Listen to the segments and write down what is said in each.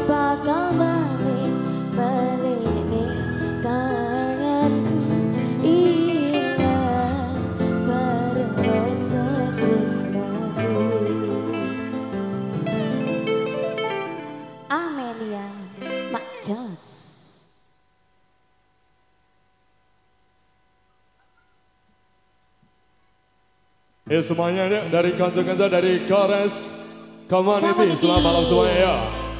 bakal balik nih tanganku ilang bareng rasa tresnaku. Amelia Mak Jos. Ya semuanya ya, dari kanca-kanca dari Kores Community, selamat malam semuanya ya.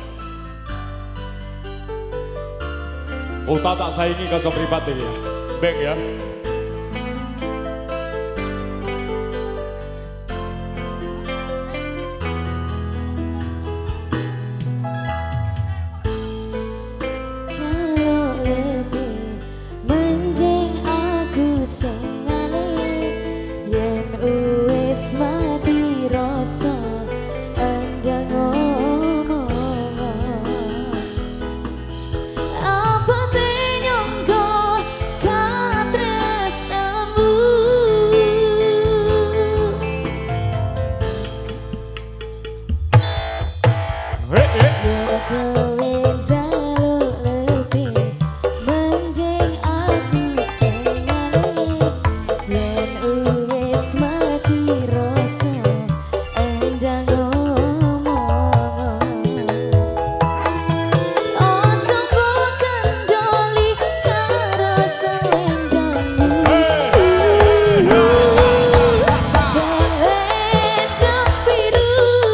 Oh tak saingi kanca pribadi ya, baik ya. Jaluk lebih menjeng aku sengale yen wis mati rasa andang ngomong. Apa tenyongko katresnamu kawin jaluk lebih menjeng aku sengale yen wis mati rasa andang ngomong. Ojo mbok kendoli karo selendangmu selendang biru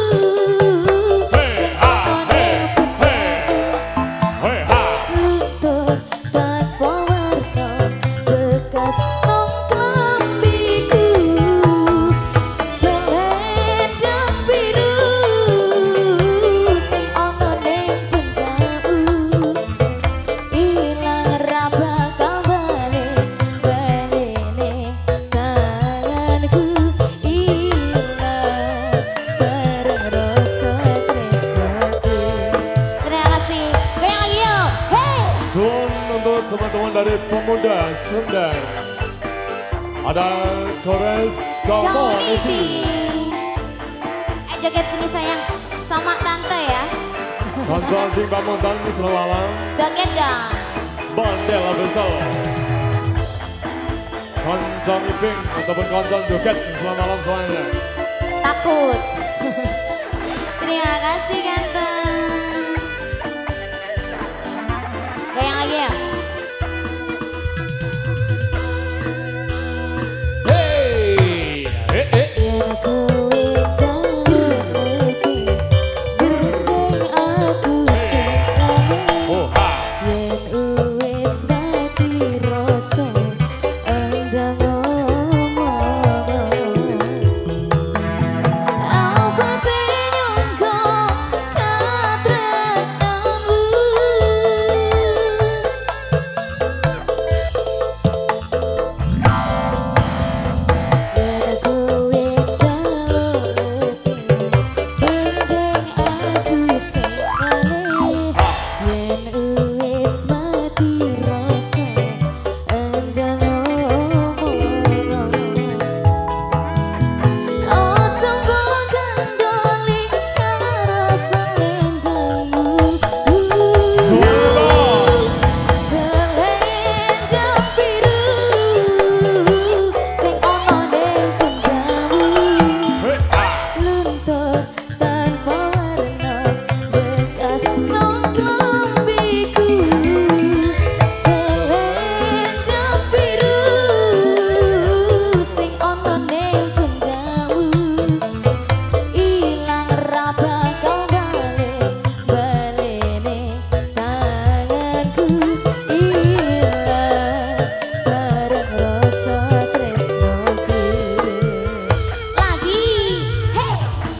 lutut tanpa warna bekas nong klambiku selendang biru sing ana ning pundakmu ilang ra bakal balik-balikne tanganku ilang bareng rasa tresnaku. Terima kasih. Goyang lagi yuk. Hey! Sun untuk teman-teman dari Pemuda Sendang. Ada Kores Community. Joget sini sayang sama tante ya. Kanca sing pamuntan selamat malam. Joget dong. Bandel Abesal. Kanca ngiping ataupun kanca joget selamat malam semuanya. Takut. Terima kasih ganteng. Goyang lagi ya. Hey, Yen kowe jaluk lebih menjeng aku sengale oh ha. yen wis mati rasa andang ngomong. Apa tenyongko katresnamu yen kowe jaluk lebih menjeng aku sengale yen wis mati rasa andang ngomong. Ojo mbok kendoli karo selendangmu Sulos. selendang biru sing ana ning pundakmu Hey, ah. lutut tanpa warna bekas nong klambiku selendang biru sing ana ning pundakmu ilang ra bakal balik-balikne tanganku ilang bareng rasa tresnaku. Lagi, hey!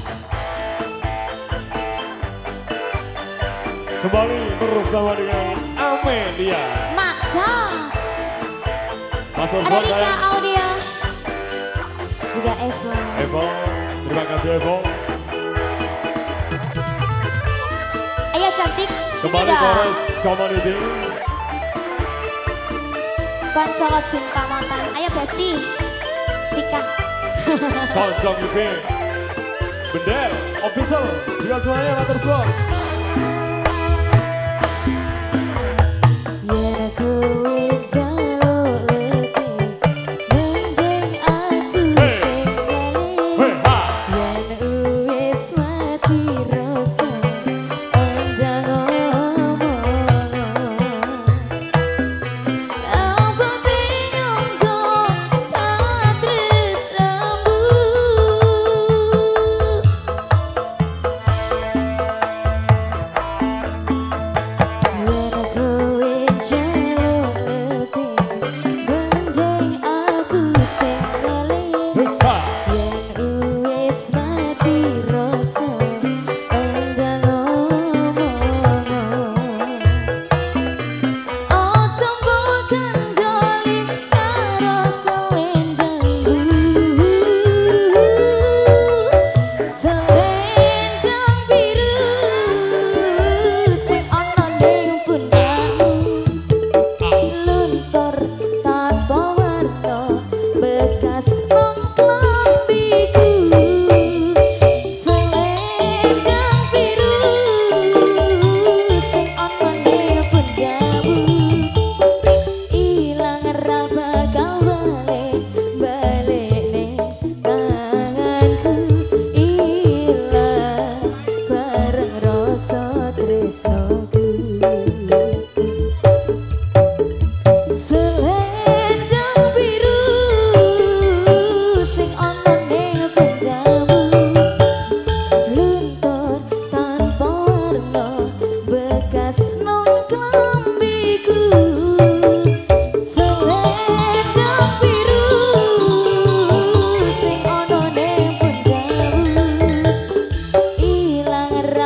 Kembali bersama dengan Amelia. Mak Jos. Mas Ada Oswald Dika saya. Audio. Juga Evo. Evo, terima kasih Evo. Ayo cantik. Kembali Kores Community. Konco cinta mantan. Ayo Besti. Sikat. Kanca ngiping. Bendel, official, juga semuanya matur suwun.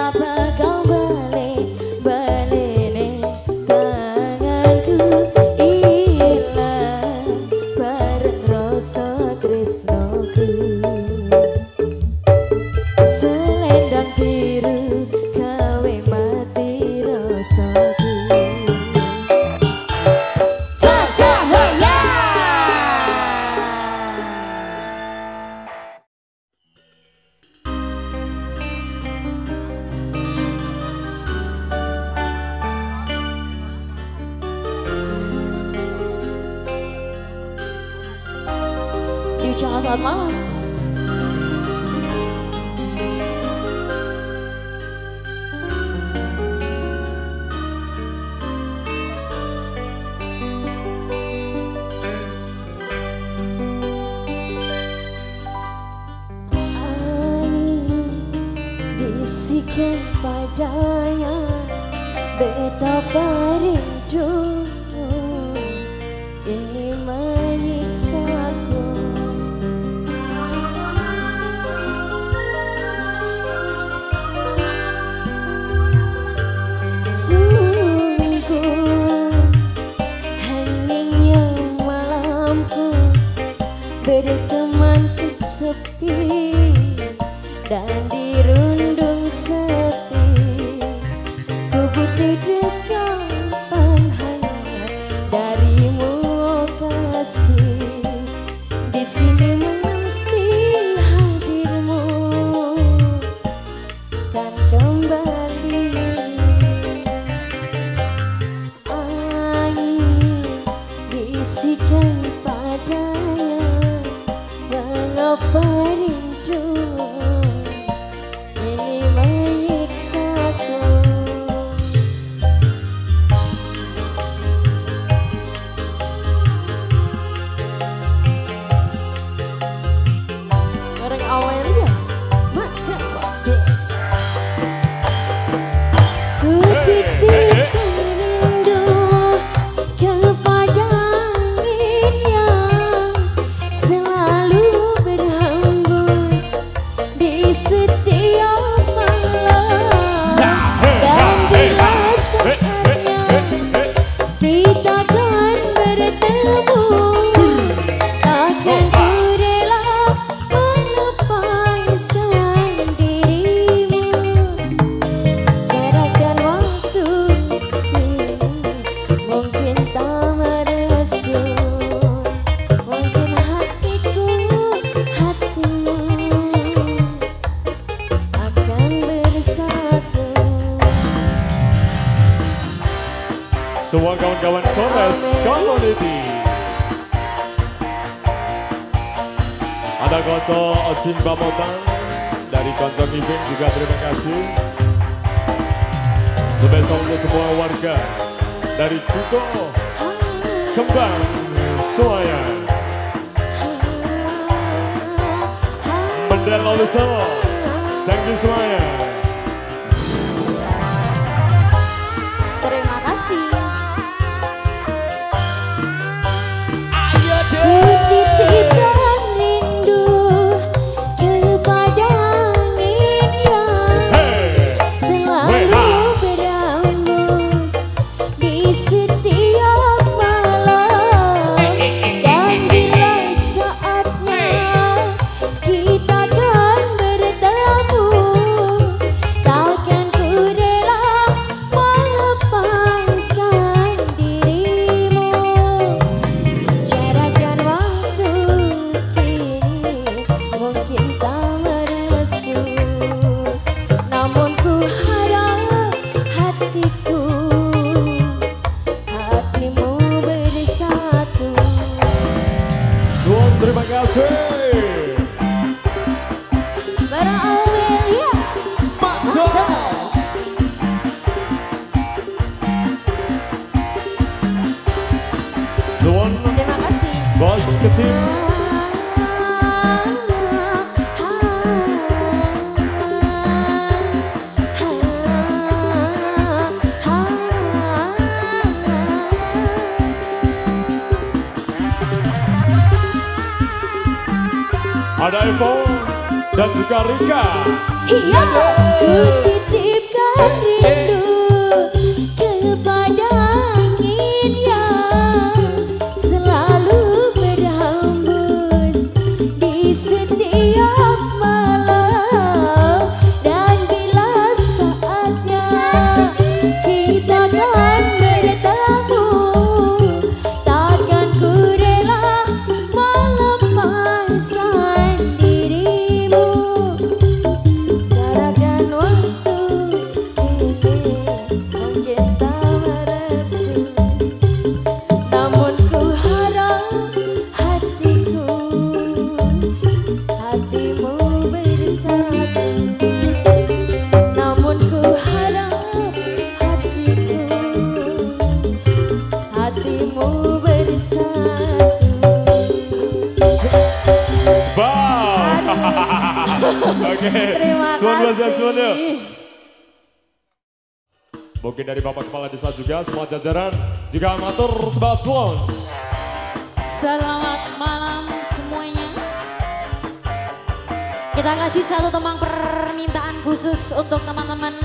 bakal balik kangenku ilang bareng rasa tresnoku. Selendang biru gawe mati rasaku. Jangan selamat malam. Angin bisikan padanya betapa rindu ini menyiksaku. Berteman sepi dan dirundung sepi, ku butuh dekapan hangat darimu kasih. Di sini menanti hadirmu kan kembali. Angin bisikan padanya mengapa rindu ini menyiksaku. Bareng Amelia macam ku titipkan rindu kepada angin yang selalu berhembus di setiap malam. Dan bila saatnya kita akan bertemu, takkan ku rela melepaskan dirimu. Carakan waktu ini mungkin tak merestui, mungkin hatiku hatimu akan bersatu. Semua kawan-kawan Kores Community. Ada konco Ojin Bamotang dari konco Giving juga terima kasih. Sebesar untuk semua warga dari Kuto Kembang semuanya. Mendel Solo, thank you semuanya. Terima kasih. Ayo deh. Titipkan rindu kepada angin yang selalu berhembus di setiap malam. Dan bila saatnya kita akan bertemu, takkan ku rela melepaskan dirimu. Carakan waktu kini mungkin tak merestui, namun ku harap hatiku hatimu bersatu. Suon terima kasih. Bareng Amelia Suon terima kasih. bos kecil. Ada Evo dan juga Rika. Iya, ku titip Indonesia semuanya. Mungkin dari Bapak Kepala Desa juga, semua jajaran, juga amatur sebaslon. Selamat malam semuanya. Kita kasih satu tembang permintaan khusus untuk teman-teman.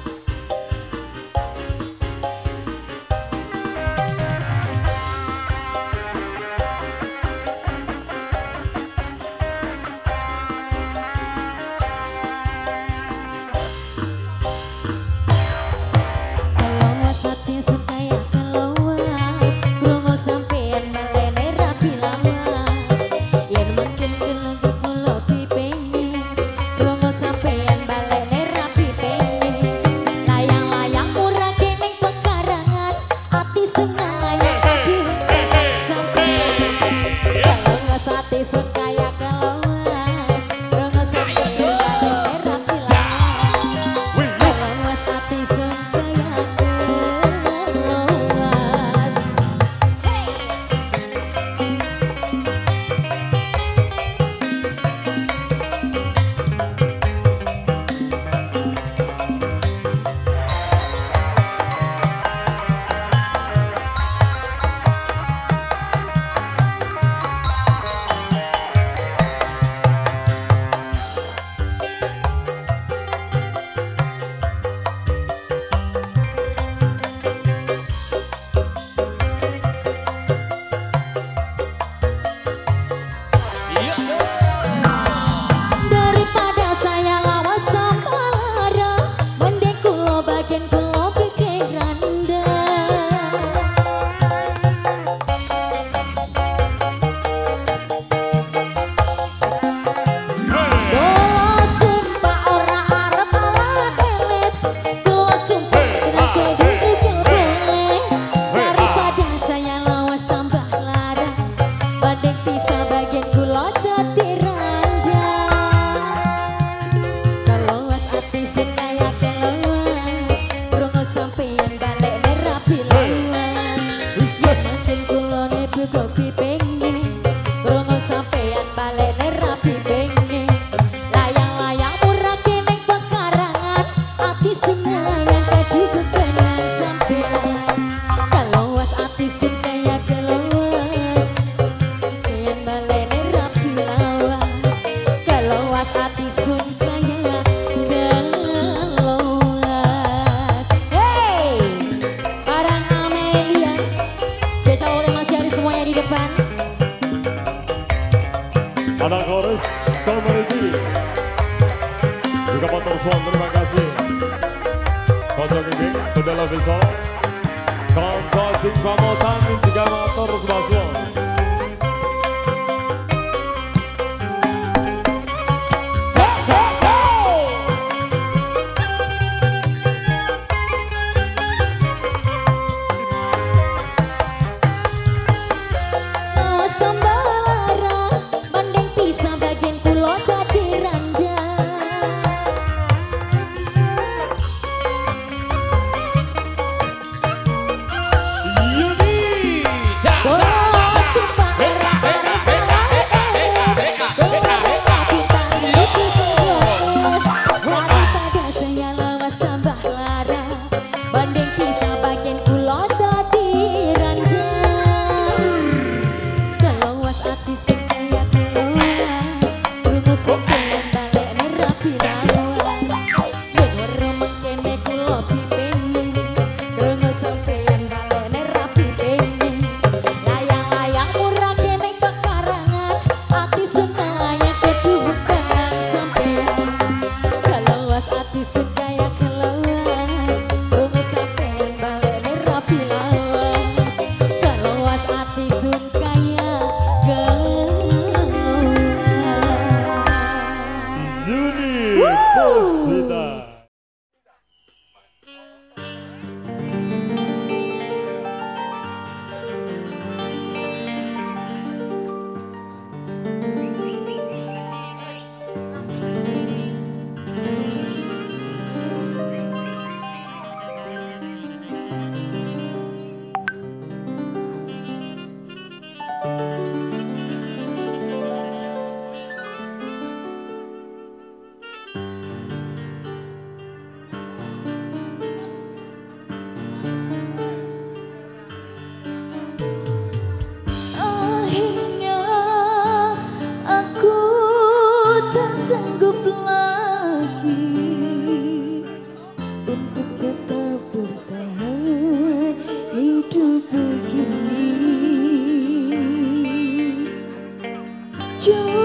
Anak chorus community juga motor suan, terima kasih. Konco gigi, Bedala Visual, Konco Cing Pamotan, juga motor sebaslon. Bola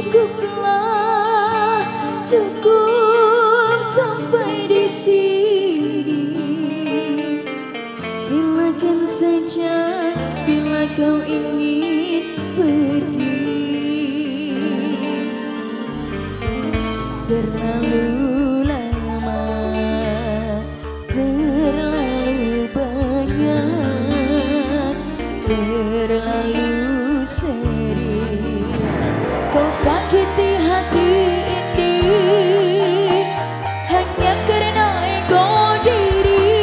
Cukuplah, cukup sampai di sini. Silakan saja bila kau ingin pergi. Terlalu lama, terlalu banyak, terlalu sering kau sakiti hati ini hanya karena ego diri.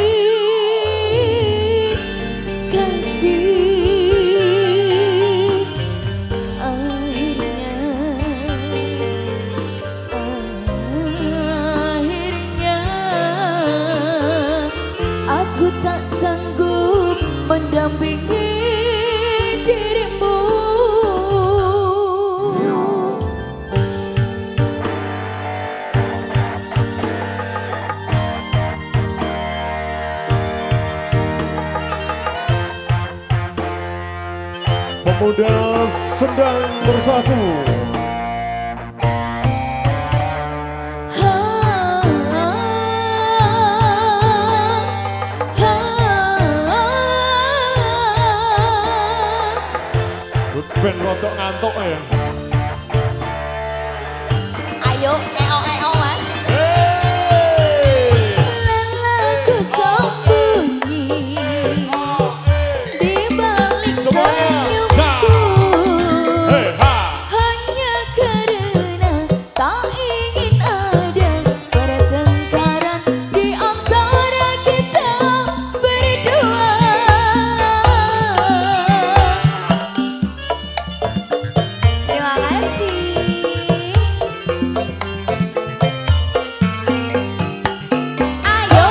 Kasih akhirnya aku tak sanggup mendampingi dirimu. Pemuda sedang bersatu. Ben rotok ngantuk ya. Ayo, eo mas. Hey! Lelaku sembunyi di balik senyumku. Hey, ha! Hanya karena tak ingin ada pertengkaran di antara kita berdua. Terima kasih. Ayo,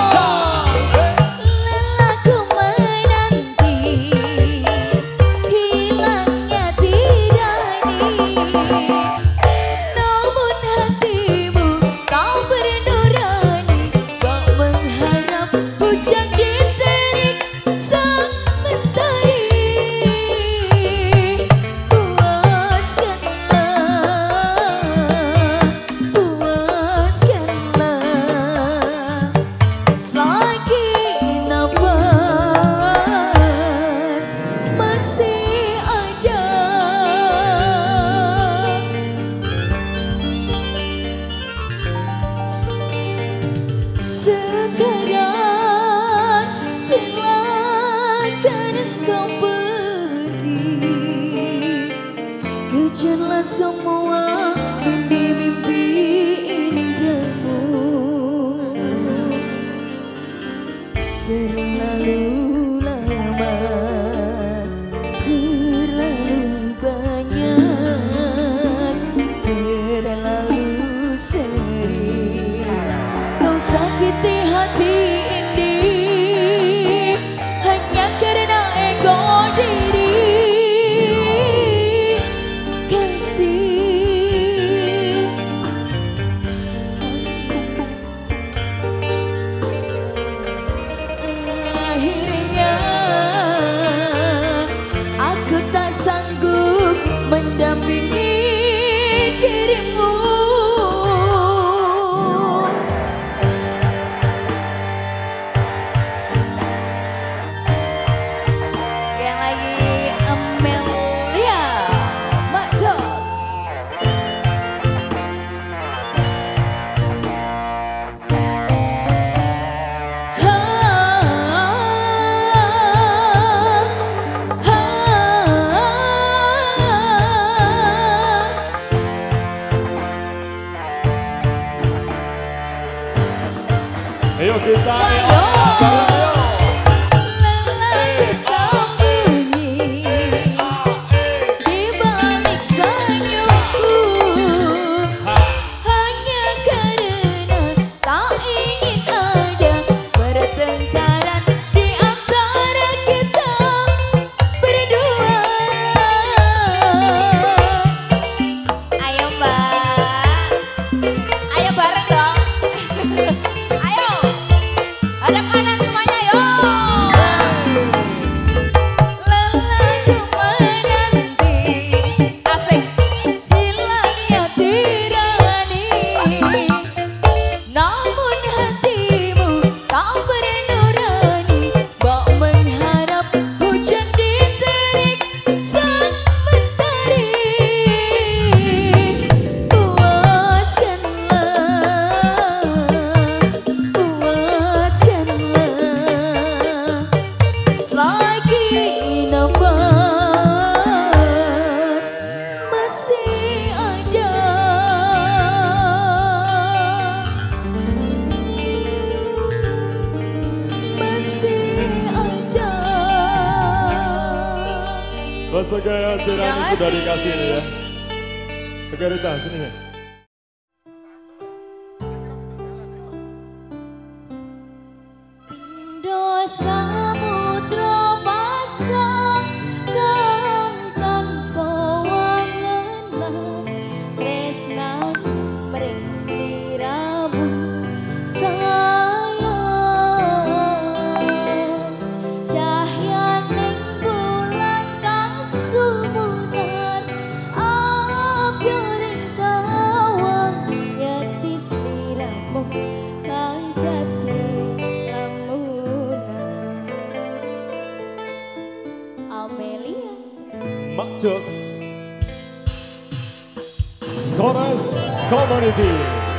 lelaku menanti hilangnya tirani. Namun hatimu kau bernurani, kau mengharap hujan diterik sang mentari. Puaskanlah, selagi nafas masih ada. Sekarang silakan engkau pergi, kejarlah semua mimpi-mimpi indahmu. Terlalu lama, terlalu banyak, terlalu sering kau sakiti hati ini hanya karena ego diri. Kasih akhirnya aku tak sanggup mendampingi dirimu. Yang lagi Amelia Macos. Ayo kita, Ayo. ayo. Lelaku sembunyi di balik senyumku hanya karena tak ingin ada pertengkaran di antara kita berdua. Ayo mbak, ayo bareng dong. Ayo, hadap kanan semuanya. Basagaya Tirani sudah dikasih nih ya. Oke Rita, sini ya. Samudra pasang kang tanpa wangenan tresna mring sliramu sayang cahyaning bulan kang sumunar abyoring kawang yati sliramu kang dadi Amelia Mak Jos Kores Community.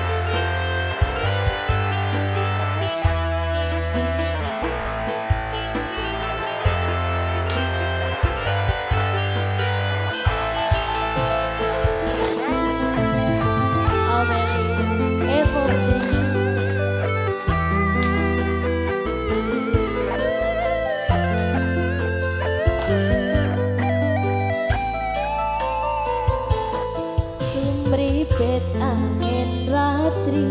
Amelia Everything Mripit angin ratri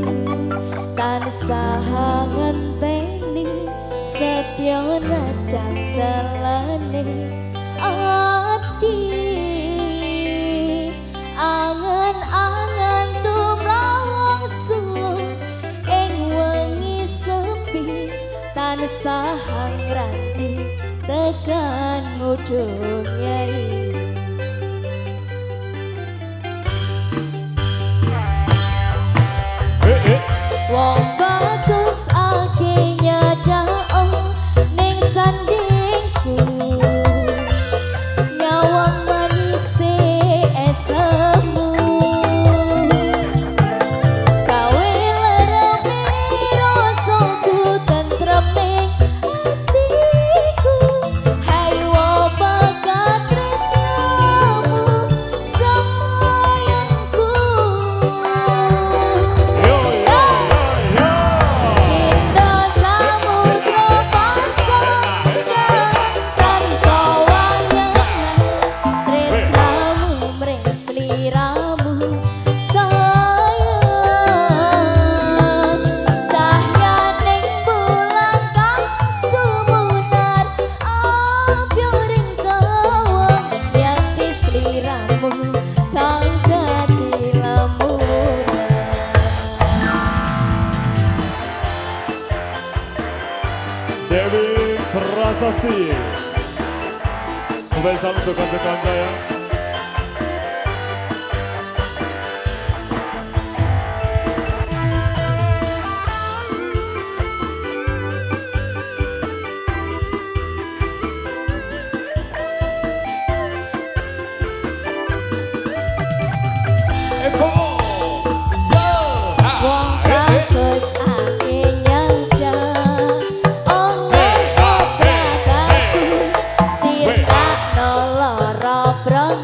tansah ngenteni setya najan telane ati angen-angen tumrap suwung ing wengi sepi tansah ngranti tekan mudhun nyai. Wong bagus akhirnya daong ning sandingku nyawang manise esemu kawe lereme rasaku tentrem ning atiku hai wong bakat tresnamu sayangku. Dewi Prasasti. Spesial untuk kanca-kanca ya. Bro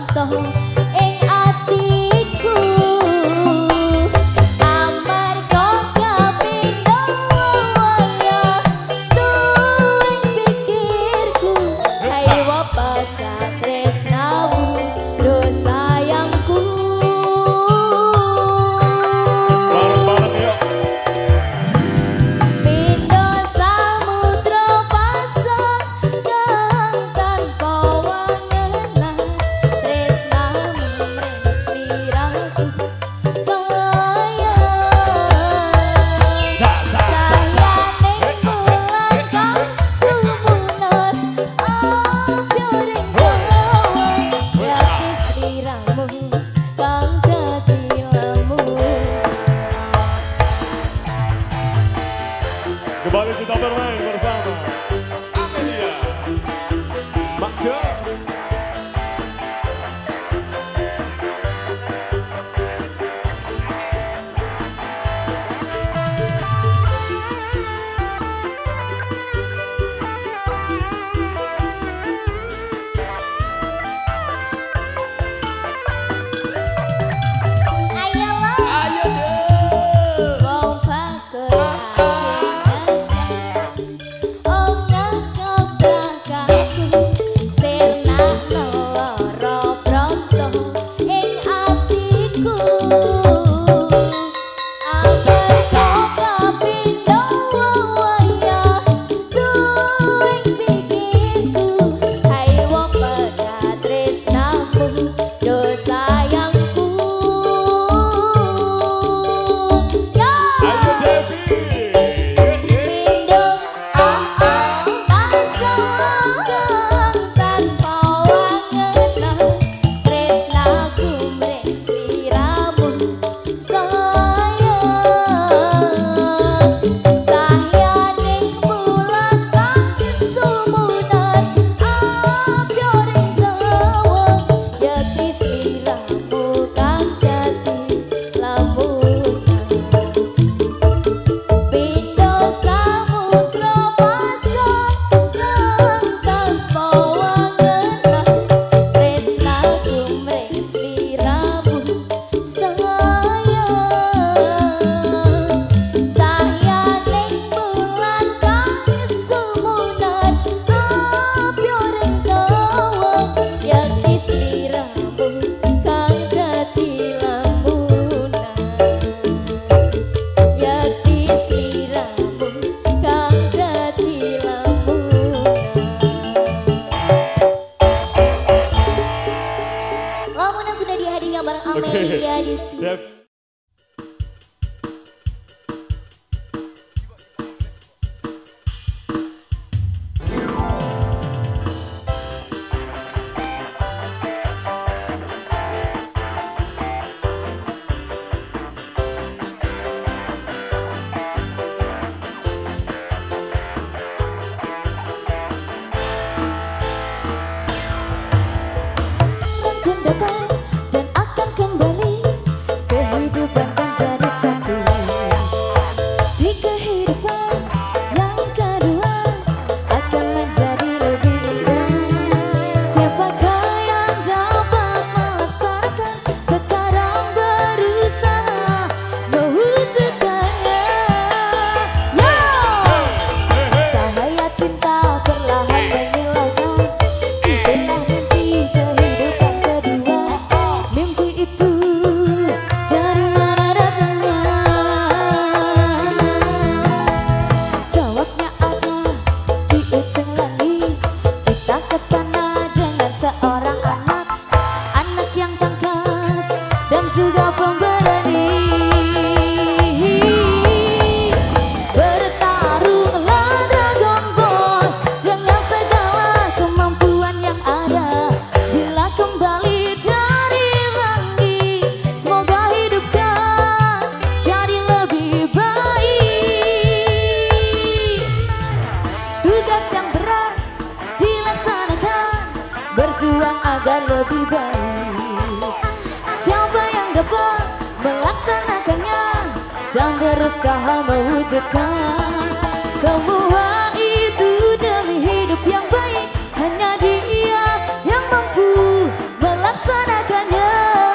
Tugas yang berat dilaksanakan, berjuang agar lebih baik. Siapa yang dapat melaksanakannya dan berusaha mewujudkan semua itu demi hidup yang baik, hanya Dia yang mampu melaksanakannya.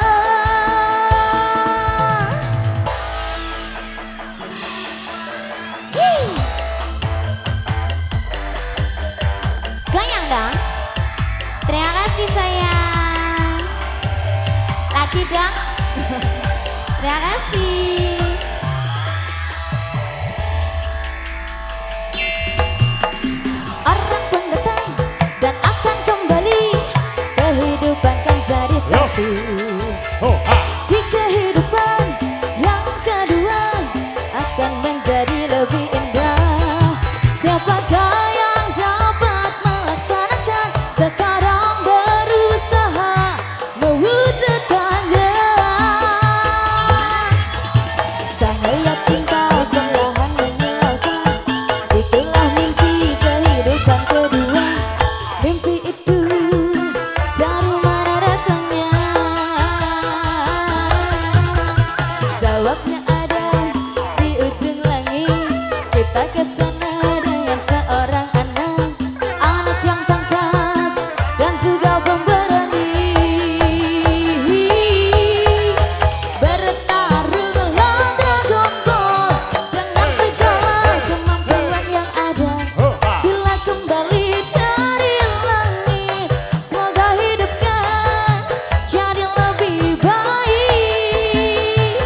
Goyang dong. Terima kasih sayang. Lagi dong. Terima kasih. Orang pun datang dan akan kembali, kehidupan kan jadi satu. Di kehidupan yang kedua akan menjadi lebih indah. Siapakah yang dapat melaksanakan, sekarang berusaha mewujudkannya. Cahaya cinta perlahan menyalakan, itulah mimpi kehidupan kedua. Mimpi itu dari mana datangnya? Jawabnya ada di ujung langit. Kita kesana dengan seorang anak, anak yang tangkas dan juga pemberani. Bertarung melawan Dragon Ball dengan segala kemampuan yang ada. Bila kembali dari langit, semoga hidupkan jadi lebih baik.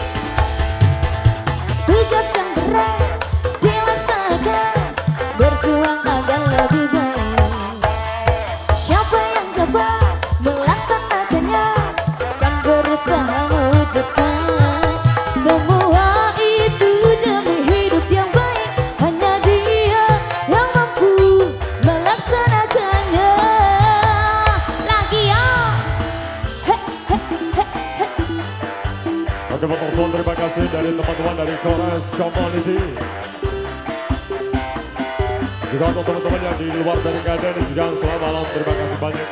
Tugas yang berat dilaksanakan, berjuang agar lebih baik. Siapa yang dapat melaksanakannya kan berusaha mewujudkan semua itu demi hidup yang baik, hanya Dia yang mampu melaksanakannya. Lagi ya. Oke, Bapak Son, terima kasih dari teman-teman dari Kores Community. Juga untuk teman-teman yang di luar Barikade dan juga selamat malam, terima kasih banyak.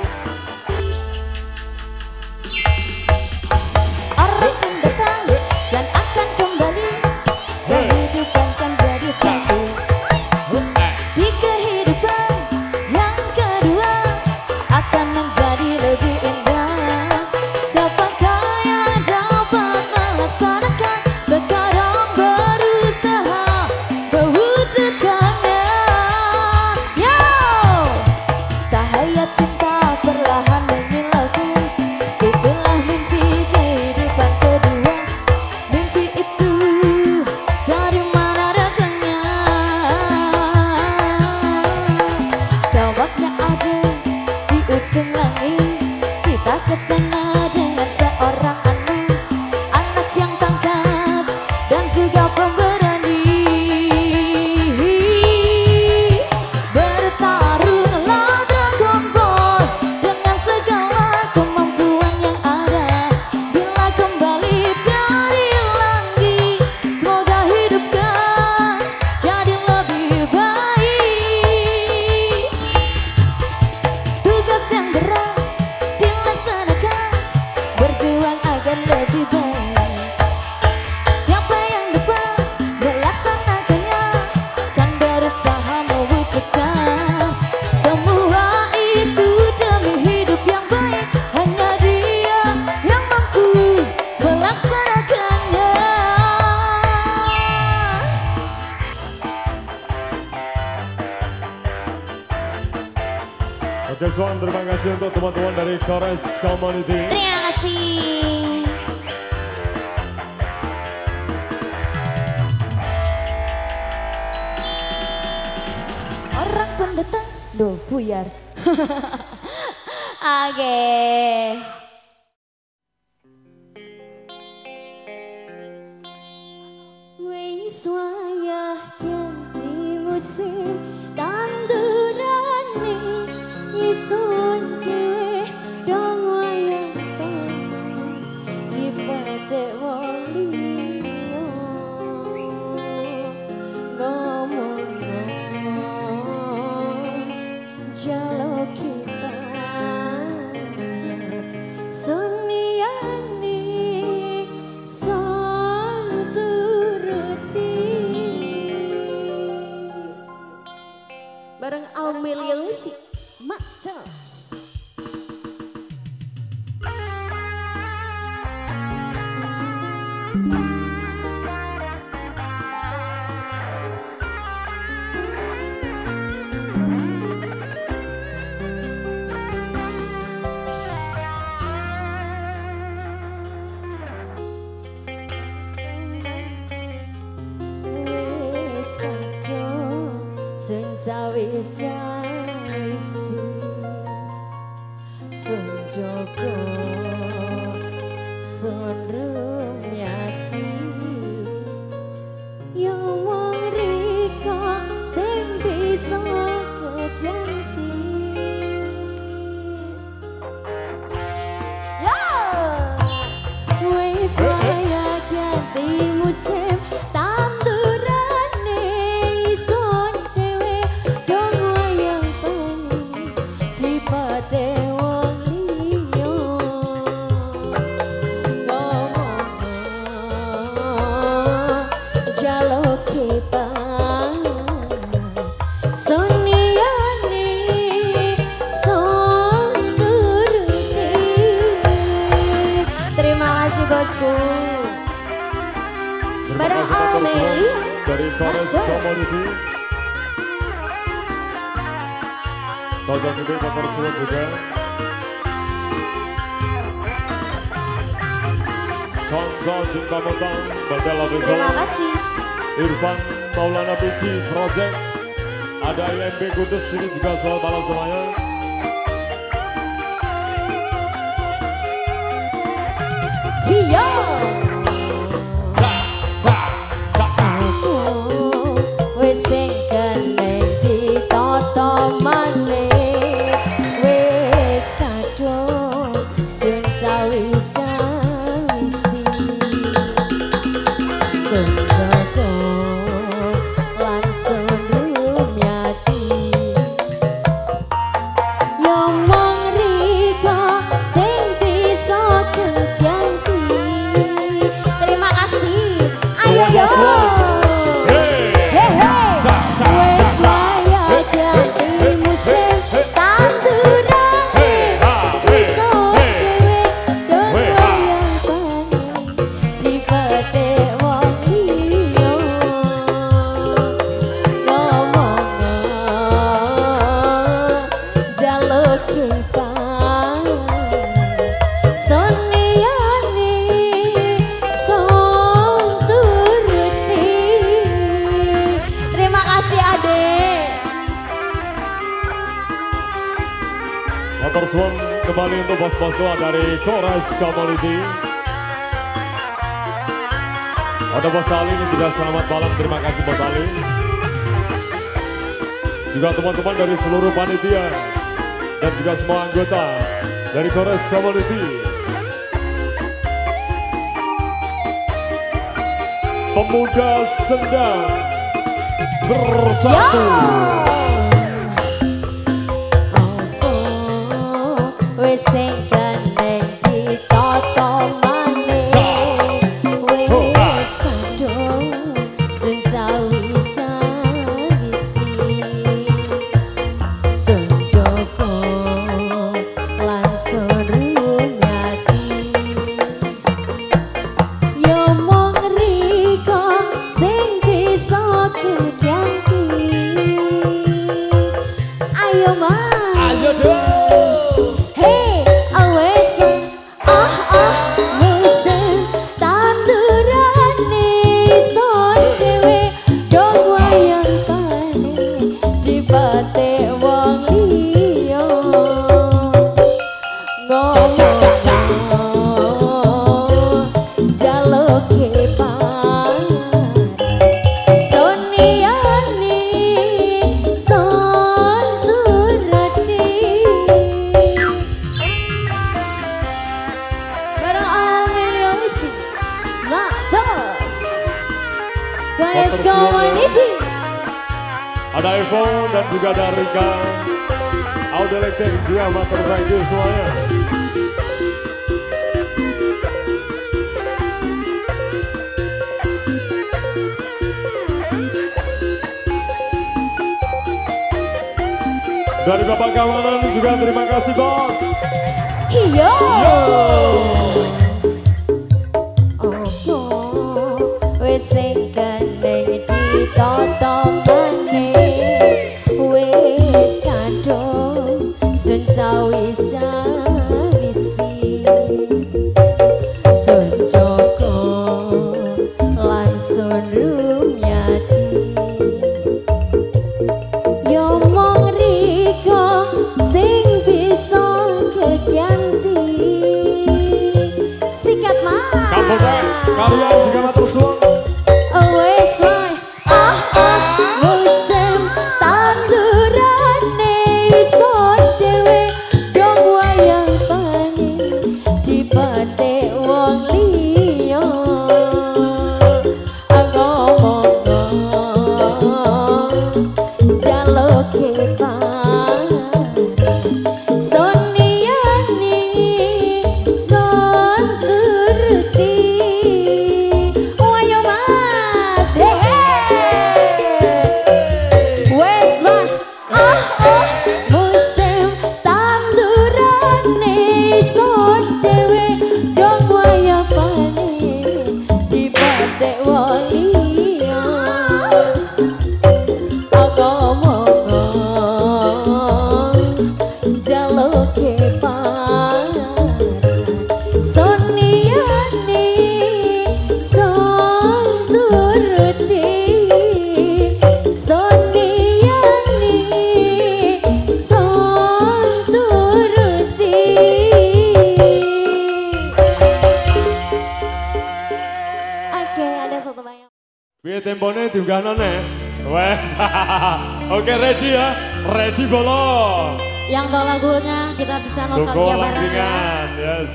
Orang pun datang dan akan kembali, kehidupan kan jadi satu. Di kehidupan yang kedua akan menjadi lebih indah. Siapakah yang dapat melaksanakan, sekarang berusaha mewujudkannya. Yo! Cahaya cinta perlahan menyilaukan, itulah mimpi kehidupan kedua. Mimpi itu dari mana datangnya? Jawabnya ada di ujung langit. Kita kesana dengan seorang anak, anak yang tangkas dan juga pemberani. Bertarung melawan Dragon Ball dengan segala kemampuan yang ada. Bila kembali dari langit, semoga hidupkan jadi lebih baik. Tugas yang berat dilaksanakan, berjuang agar lebih baik. Siapa yang dapat melaksanakannya kan berusaha mewujudkan semua itu demi hidup yang baik, hanya Dia yang mampu melaksanakannya. Oke, Swan, terima kasih untuk teman-teman dari Kores Community. Terima kasih. Orang pun datang, doh buyar. Oke. Wis wayah ganti musim tandurane, isun dhewe dong wayah dipatek wong liya ngomong bareng Amelia Lucy, Mak Jos. Wis jawisi sun joko sun rumyati yo wong riko sing bisa keganti yo wis kaya ganti musim bareng Amelia dari Kores Community. Tonton gede motor surat juga. Konsul Cinta Montang, Bandela Besok. Terima kasih. Irfan Maulana Pici Project. Ada IMB Kudus, ini juga selamat malam semuanya. Hiyo. Motor suan kembali untuk bos-bos tua dari Kores Community. Ada Bos Ali ini juga selamat malam, terima kasih Bos Ali. Juga teman-teman dari seluruh panitia dan juga semua anggota dari Kores Community. Pemuda Sendang bersatu. Wis sing gandeng ditoto maneh wis kadung sing jawis-jawisi sun joko lan sun rumyati yo mung riko sing bisa keganti ayo mas Ayo dong. Ada iPhone dan juga ada Rika Audio Electric juga motor thank you semuanya. Dari Bapak Kawanan juga terima kasih bos. Iya. Wes sing gandeng ditotongane wis kadung sun cawis cawisi sun joko lan sun rumyati yo mong riko sing bisa keganti sikat mah Kampung kalian juga matur suwun. Biar temponya diunggahno nih. Wes. Oke, ready ya? Ready bolong. Yang tahu lagunya kita bisa nostalgia bareng ya. Yes.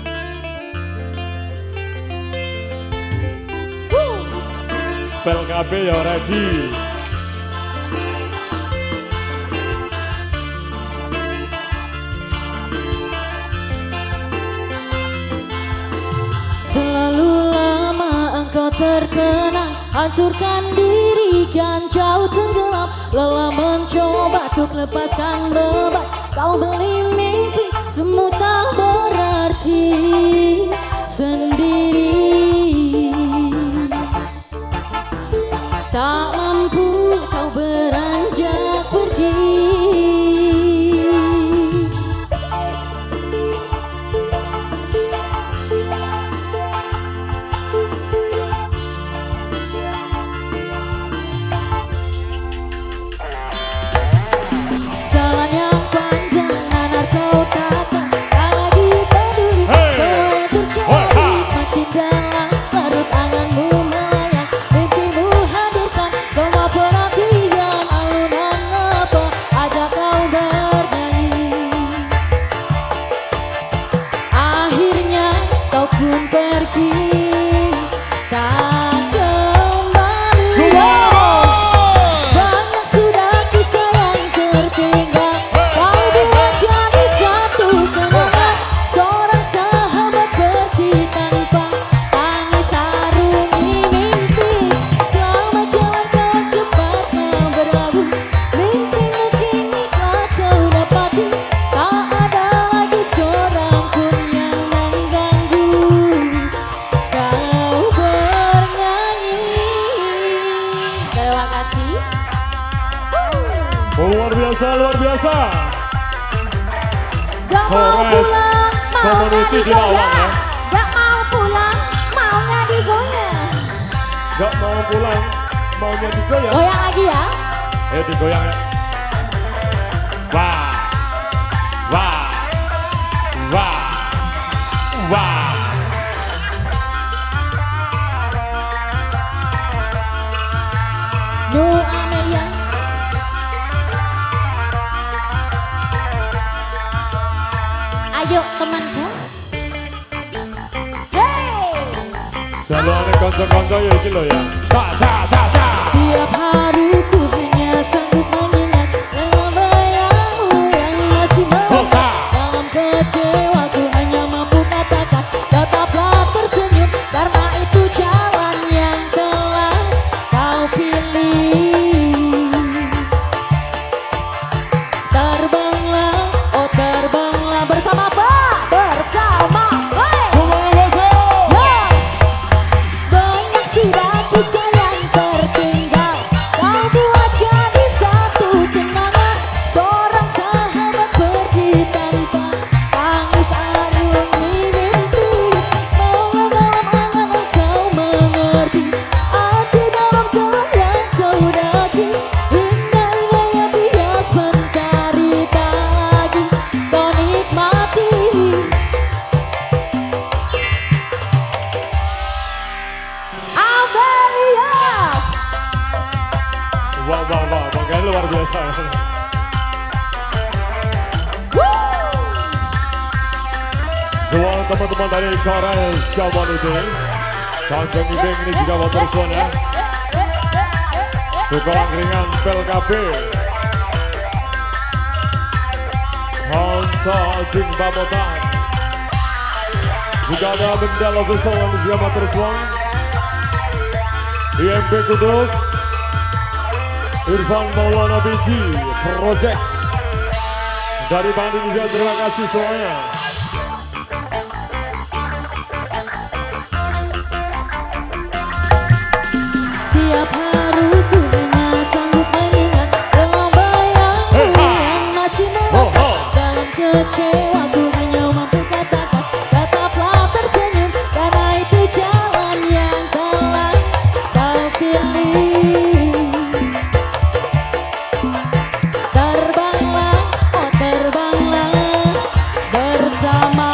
Bel KB ya ready. Terlalu lama engkau terkenang, hancurkan diri kan jauh tenggelam. Lelah mencoba untuk lepaskan beban, kau beli mimpi semua tak berarti sendiri. Tak mampu kau beranjak pergi. Luar biasa. Gak mau pulang, Community di Lawang ya. Gak mau pulang, maunya digoyang. Gak mau pulang, maunya digoyang. Goyang lagi ya. Digoyang ya. Wah, wah, wah, wah. Ayo temanku. Hey. Selalu ada konco-konco ya iki lho ya. Sa. Tiap hari ku hanya sanggup mengingat bayangmu yang masih melekat dalam kecewa. Ku hanya mampu katakan tetaplah tersenyum, karena itu jalan yang telah kau pilih. teman-teman dari Kores Community. Kanjeng Ibing ini juga motor suan ya. Tukang angkringan PLKB. Honca Jing Bamotan. Juga ada benda official yang juga motor suan. IMP Kudus. Irfan Maulana Biji Project. Dari Bang Indonesia, terima kasih semuanya. Tiap hari ku hanya sanggup mengingat dalam bayangku yang masih melekat. Dalam kecewa ku hanya mampu katakan tetaplah tersenyum, karena itu jalan yang telah kau pilih. Terbanglah, oh terbanglah bersama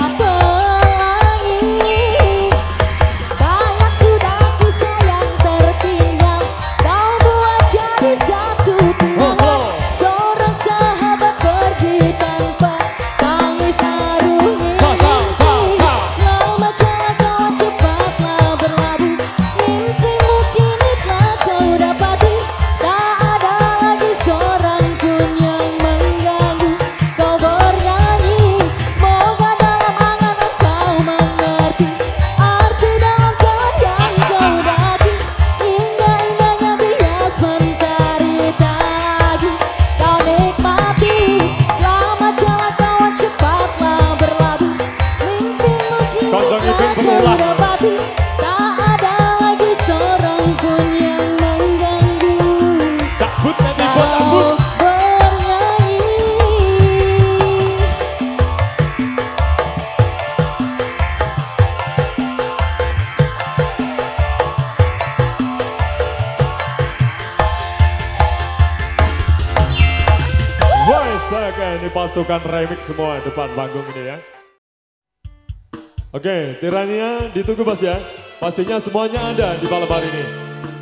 pelangi. Banyak sudah kisah yang tertinggal, kau buat jadi satu kenangan. Seorang sahabat pergi tanpa tangis arungi. Selamat jalan kawan, cepatlah berlabuh. Mimpimu kini telah kau dapati. Tak ada lagi seorang pun yang mengganggu. Kau bernyanyi, semoga dalam angan kau mengerti arti dalam jalan yang kau daki. Indah-indahnya bias mentari tadi kau nikmati. Selamat jalan kawan, cepatlah berlabuh. Mimpimu kini Kanjeng Ibing telah kau berulang. dapati. Tak ada lagi seorang pun yang mengganggu. Cabut nanti buat Kau cabut. bernyanyi. Voice oke, ini pasukan remix semua depan panggung ini ya. Oke, tiraninya ditunggu Bos ya. Pastinya semuanya ada di malam hari ini.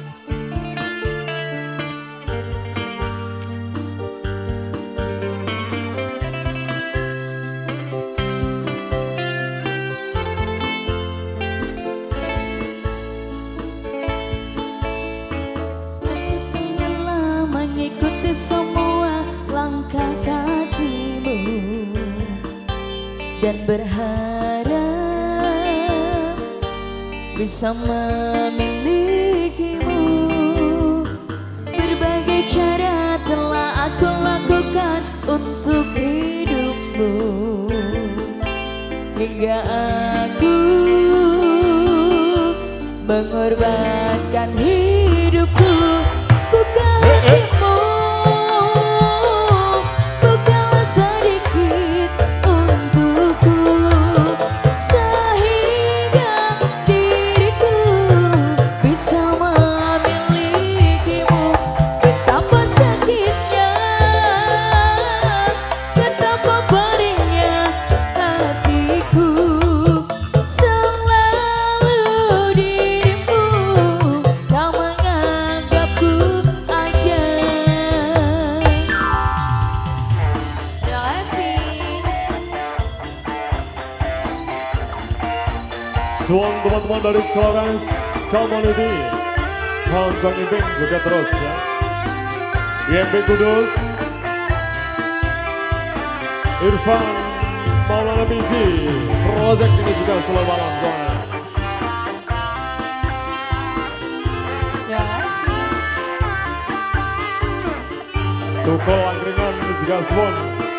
Inginlah mengikuti semua langkah kakimu dan berharap bisa memilikimu. Berbagai cara telah aku lakukan untuk hidupmu, hingga aku mengorbankan hidupku. Buka hatimu, bukalah sedikit untukku, sehingga diriku bisa memilikimu. Betapa sakitnya, betapa perihnya hatiku. Selalu dirimu tak menganggapku aja. Terima kasih. Suang teman-teman dari Kores Community. Kanjeng Ibing juga terus ya. IMP Kudus. Irfan Maulana Biji Project ini juga selalu malam soalnya. Terima kasih. Tukul angkringan ini juga Swon.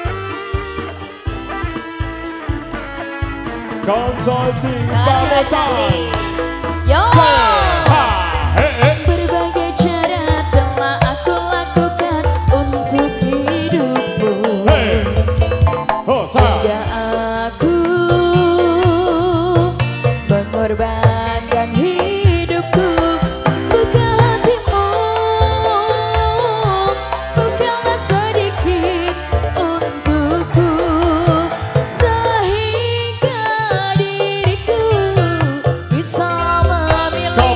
Kanca Jing Bamotan. Yo. Ha, he, he. Berbagai cara telah aku lakukan untuk hidupmu, Hey. Ho, sa. hingga aku mengorbankan hidupku. Buka hatimu, bukalah sedikit untukku, sehingga diriku bisa memiliki.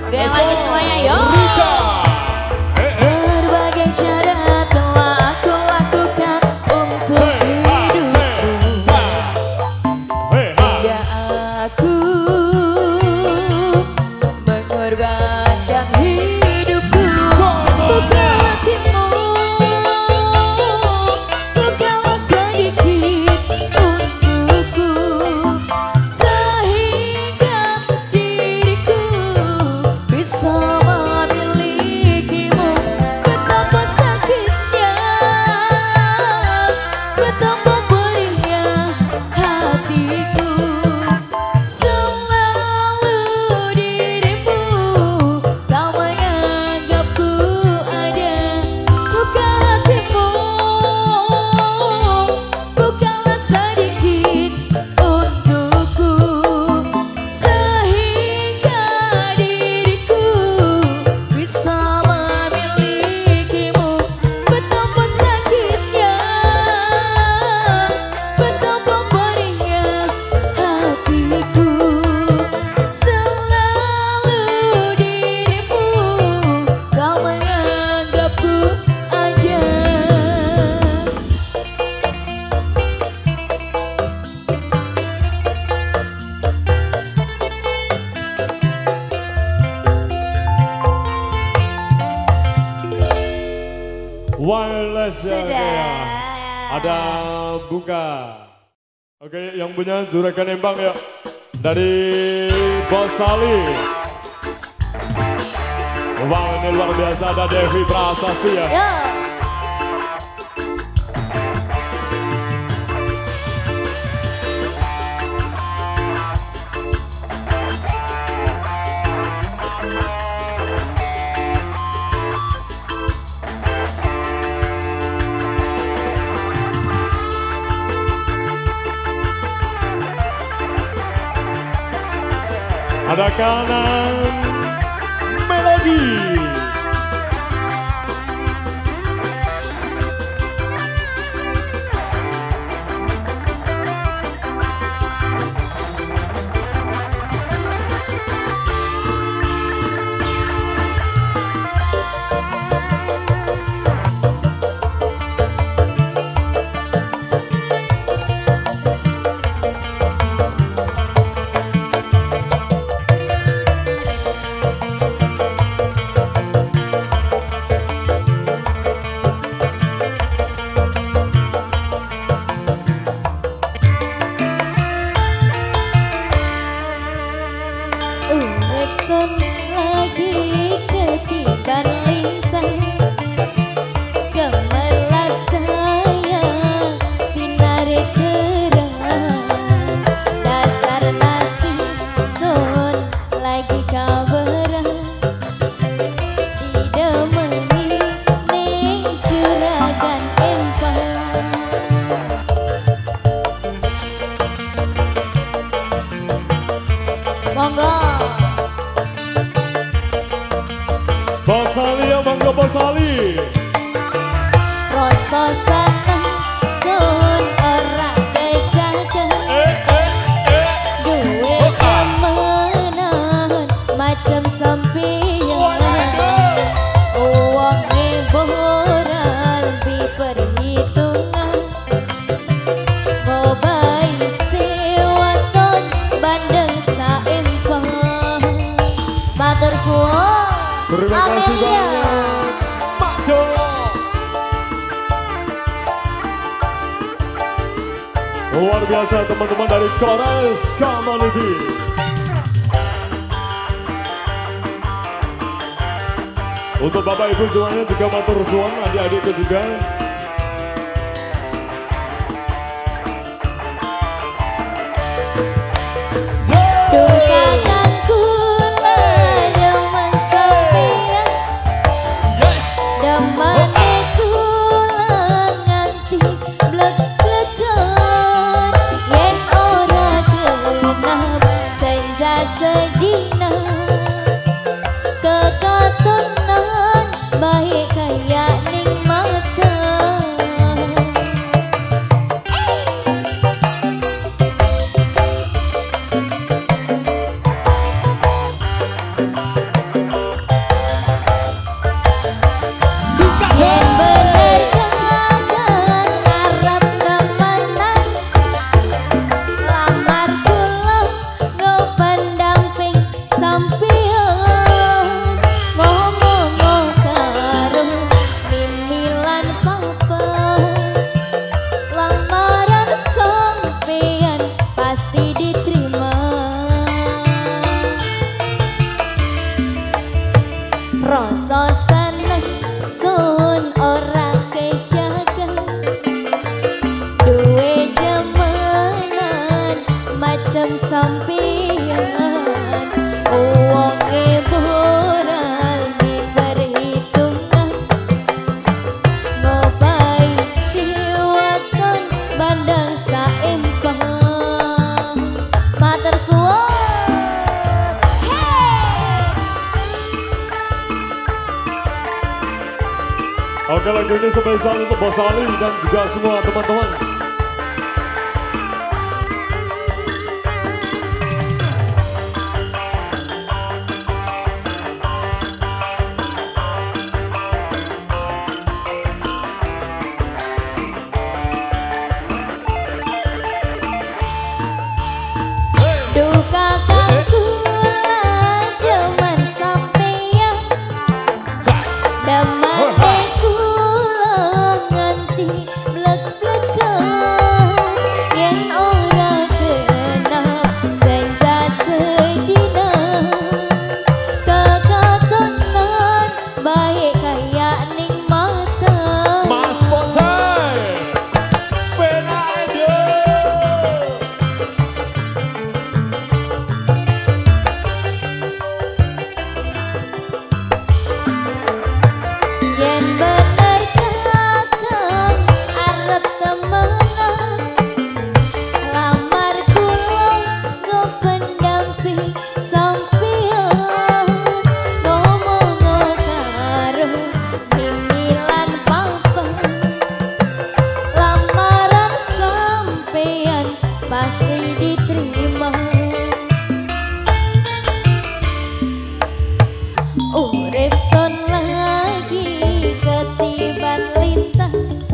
Goyang lagi semuanya, yo. Rika. Berbagai cara telah aku lakukan untuk hidupku. Ya aku mengorbankan hidupku untuk hatimu. Bukanlah sedikit untukku, sehingga diriku bisa memilikimu. Betapa sakitnya, betapa pedihnya hatiku. Selalu dirimu kau menganggapku ada. Buka hatimu, bukanlah sedikit untukku, sehingga diriku bisa memilikimu. Betapa sakitnya, betapa pedihnya hatiku. Selalu dirimu kau menganggapku aja. Wireless ya. Sudah. Ada buka. Oke, yang punya Juragan Embang ya. Dari Bos Sali. Wah, ini luar biasa, ada Devi Prasasti ya. Yo. Ada kanan Melodi. Urip sun lagi ketinggan lintang, gemerlap cahaya sinar terang. Dasar nasib sun lagi kabarang, didemeni ning Juragan Embang. Monggo. Bos Sali ya, bangga Bos Sali. Rasa seneng sun ora kejaga, duwe temenan macam sampeyan. Uangnya boral diperhitungan, ngobai sewaton bandeng saempang. Matur suwun. Terima kasih Amelia. banyak Pak Jos. Luar biasa teman-teman dari Kores Community. Untuk Bapak Ibu semuanya juga matur suwun, adik-adikku juga. Dukakan kula demen sampeyan, demene kula nganti blek-blekan. Yen ora genap senja sedina, kekatonan baik kaya ning mata. Rasa seneng sun ora kejagan, duwe jemenan macam sampeyan. Wonge moral diperhitungan, ngobai siwaton bandang saempang. Matur suwun. Oke, lagu ini spesial untuk Bos Ali dan juga semua teman-teman. Duka kangkula jaman sampeyan, damane kula nganti blek-blekan. Yen ora kenal senja sedina, kekatonan baik kaya ning mata. Mas Bonsai, pena aja. Yen bener kakang arep temenan, lamar kula nggo pendamping sampeyan. Ngomong karo mimi lan papa, lamaran sampeyan pasti diterima. Urip son lagi ketiban lintang,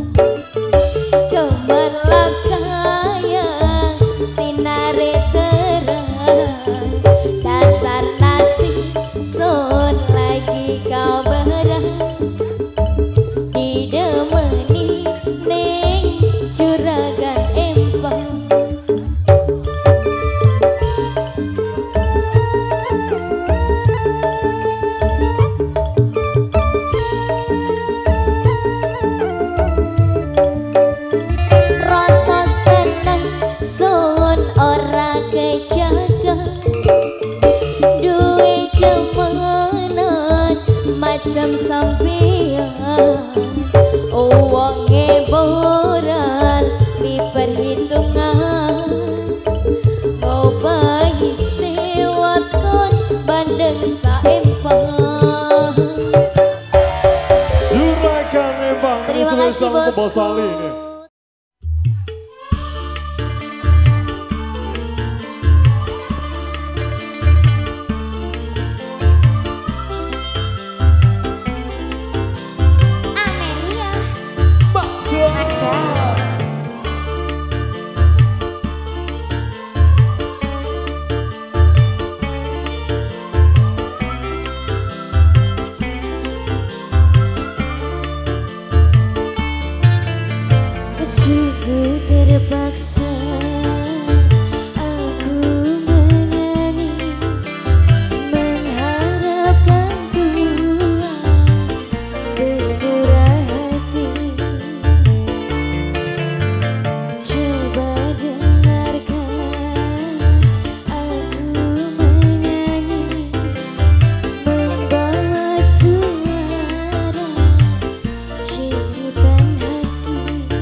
gemerlap cahaya sinare terang. Dasar nasib son lagi kabarang, didemeni ning juragan empang. Rasa seneng sun ora kejaga, duwe jemenan macam sampeyan. Wonge moral diperhitungan, ngobahi sewaton bandeng saempang. Juragan Empang, ini Terima kasih, spesial untuk Bos bosku. Ali ini. Amelia. Sungguh terpaksa aku menyanyi, mengharapkan Tuhan bermurah hati. Coba dengarkan aku menyanyi, membawa suara ciutan hati.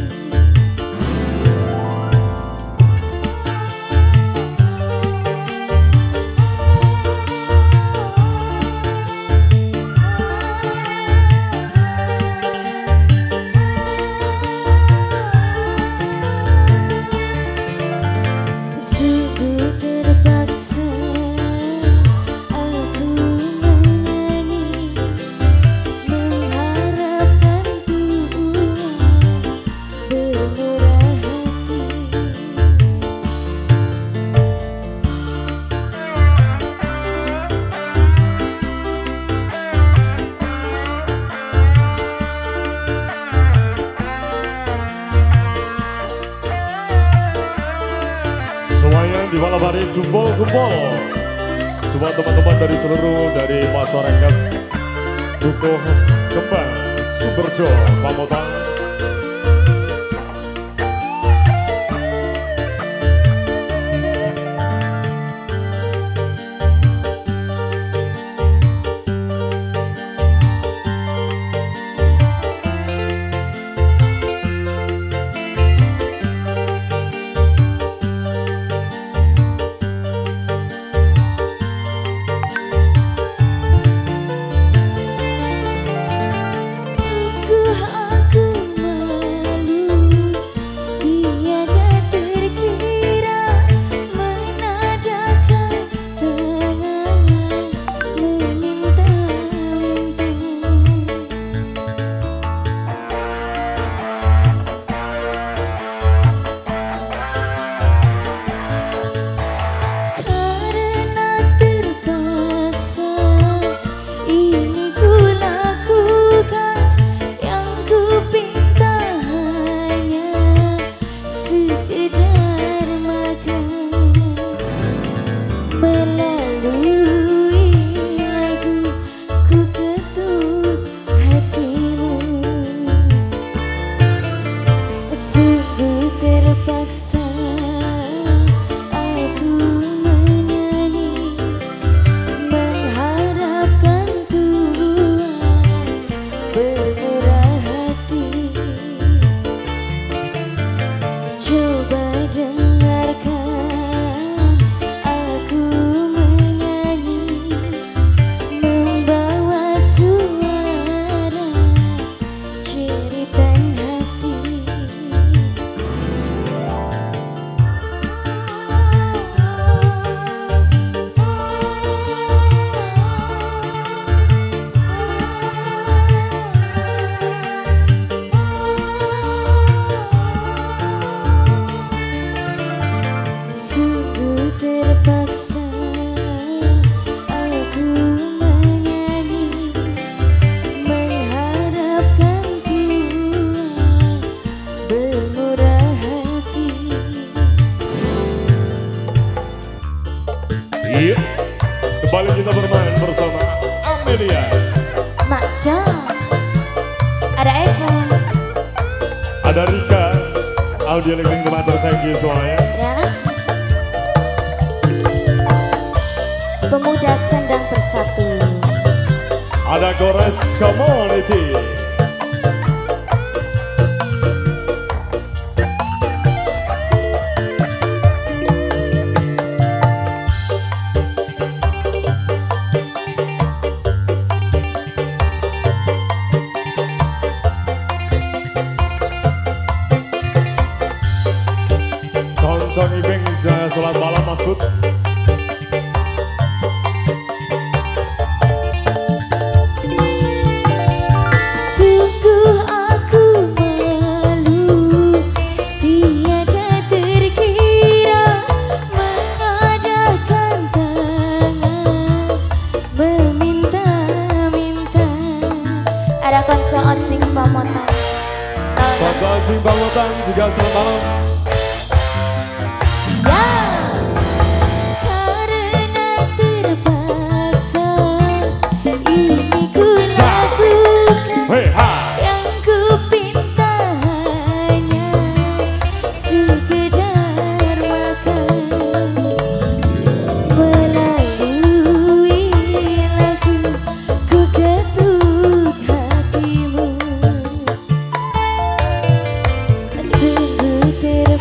Sungguh terpaksa aku menyanyi, mengharapkan Tuhan bermurah hati. Semuanya di malam hari kumpul-kumpul. Semua teman-teman dari seluruh dari masyarakat Dukuh Kembang Sumberjo Pamotan. Iya, kembali kita bermain bersama Amelia. Mak Jos, ada Eko, ada Rika, audio linking kemater, thank you semuanya. Ras, Pemuda Sendang Bersatu, ada Gores Community. Konson Ibeng, selamat malam Mas Bud. sungguh aku malu, tiada terkira mengadakan tangan meminta-minta. Ada konser Otsing Pamotan. Konson Otsing Pamotan juga selamat malam. Yang ku pinta hanya sekedar makan melalui lagu ku ketuk hatimu. Sungguh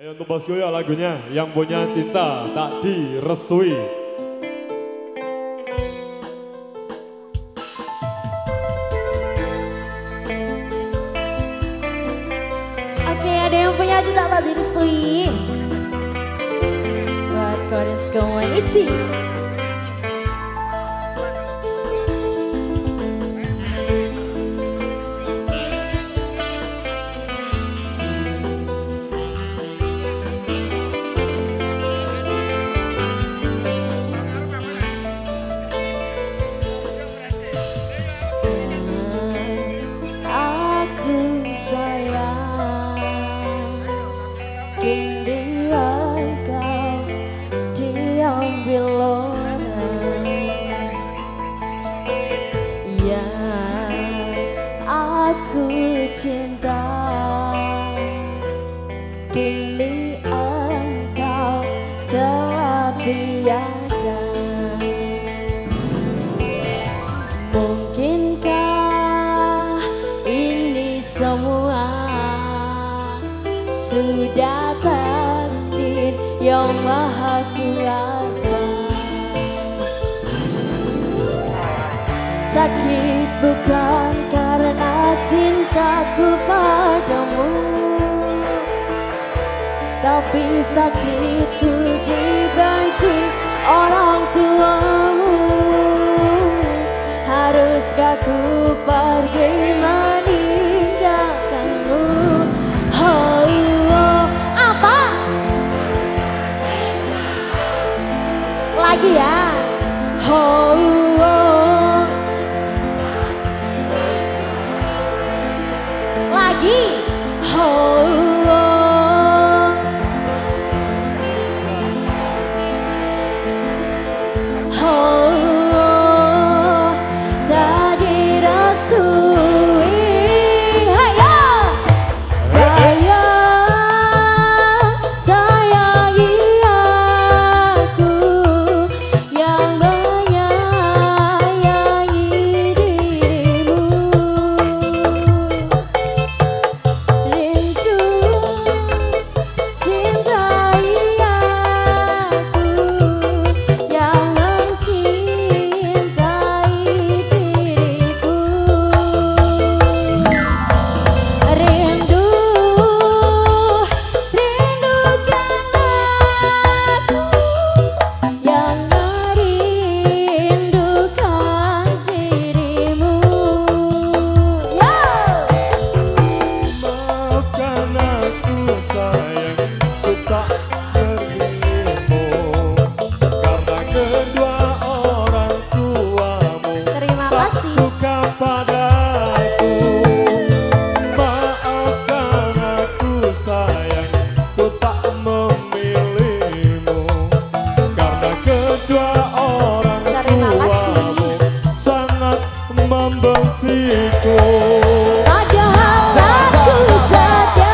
Ayo untuk bosku ya lagunya yang punya cinta tak direstui. Oke, ada yang punya cinta tak direstui. Buat Chorus Community. Cinta kini engkau telah tiada. Mungkinkah ini semua sudah takdir yang maha kuasa? Sakit bukan karena cintaku padamu, tapi sakitku dibenci orang tuamu. Haruskah ku pergi meninggalkanmu? Oh, oh. Apa? Lagi ya? Oh, oh. Lagi. Oh, oh. Oh, oh. Tak direstui. Hayo. Sayang, sayangi aku yang menyayangi dirimu. Rindu cintai aku yang mencintai diriku. Rindu, rindukan aku yang merindukan dirimu. Yo! Maafkan aku sayang, ku tak berimu karena kedua orang tuamu Terima tak kasih. suka padaku. Maafkan aku sayang, ku tak memilihmu karena kedua orang Terima kasih. tuamu sangat membenciku. Padahal aku saja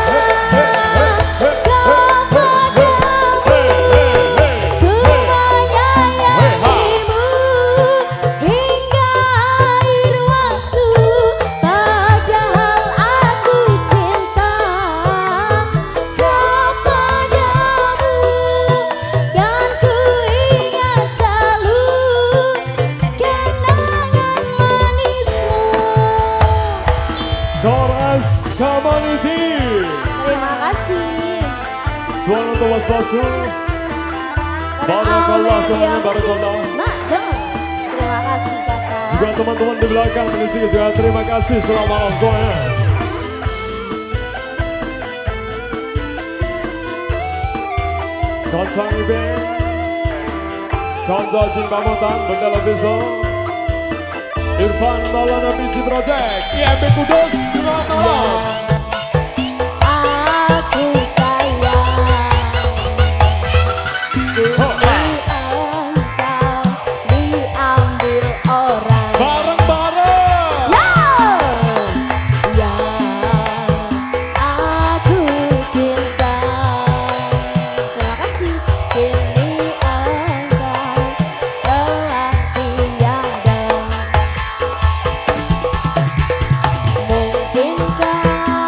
kepadamu, ku menyayangimu hingga akhir waktu. Padahal aku cinta kepadamu, kan ku ingat selalu kenangan manismu. Chorus Community. Terima kasih. Suara untuk bos-bosku. Barakallah semuanya, barakallah. Mak Jemas. Terima kasih kakak. Juga teman-teman di belakang menuju juga terima kasih selamat malam semuanya. Koncang Ibing, Konco Jin Pamutan, Bendela Biso, Irfan Maulana Biji Project, IMB Kudus, selamat malam. Aku sayang engkau diambil orang. Bareng-bareng. Yang aku cinta. Terima kasih. Kini engkau telah tiada. Mungkinkah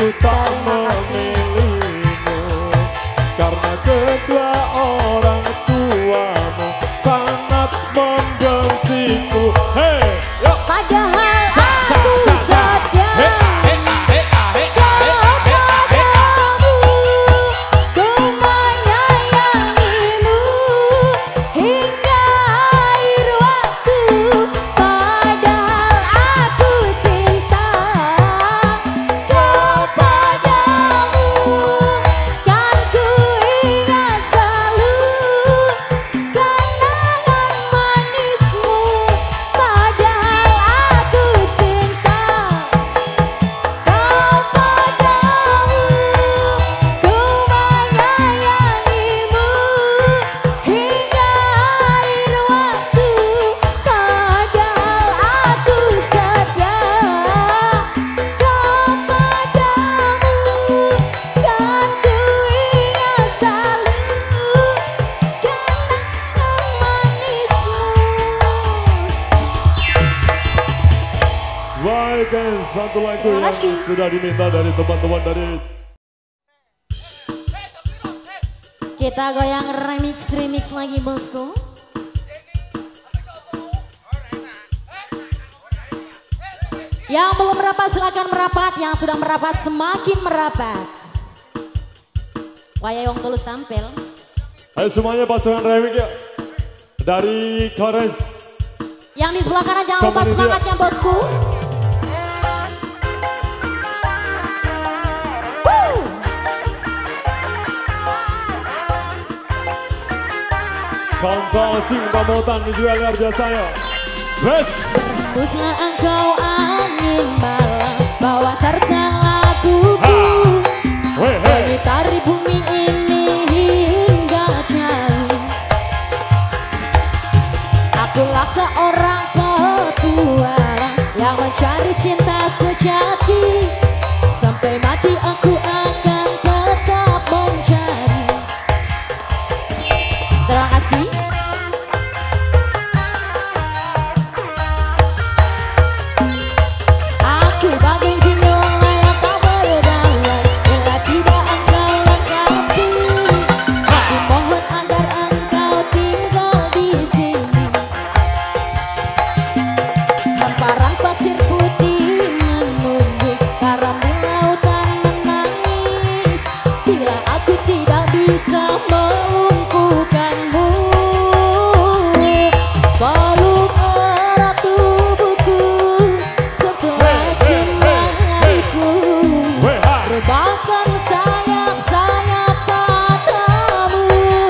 ku tak memilihmu, karena kedua orang tuamu sangat membenciku. Hey, yuk. Padahal aku setia kepadamu, ku menyayangimu hingga akhir waktu. Padahal aku cinta kepadamu, kan ku ingat selalu kenangan manismu. Padahal aku cinta kepadamu, ku menyayangimu hingga akhir waktu. Padahal aku setia kepadamu, kan ku ingat selalu kenangan manismu. Baik guys, satu lagu Terima yang kasih. sudah diminta dari teman-teman dari Kita goyang remix lagi bosku. Yang belum merapat silakan merapat, yang sudah merapat semakin merapat. Wayang Tulus tampil. Ayo semuanya pasangan remix ya. Dari Kores. Yang di sebelah kanan jangan lupa Komunitas. semangatnya bosku. Woo! Kansal Sing Pamotan juga luar biasa ya. Best. Hembuslah engkau angin malam, bawa serta laguku. Weh, hey. Gitari bumi ini hingga jauh. Akulah seorang petualang yang mencari cinta sejati. Sampai mati aku akan tetap mencari. Terima kasih. Aku bagai biola yang tak berdaulat bila tidak engkau lengkapi. Aku mohon agar engkau tinggal di sini. Hamparan pasir putih menunggu karam lautan menangis bila aku tidak bisa melumpuhkanmu. Peluk erat tubuhku setelah jemariku, Weh, ha. rebahkan sayap-sayap padamu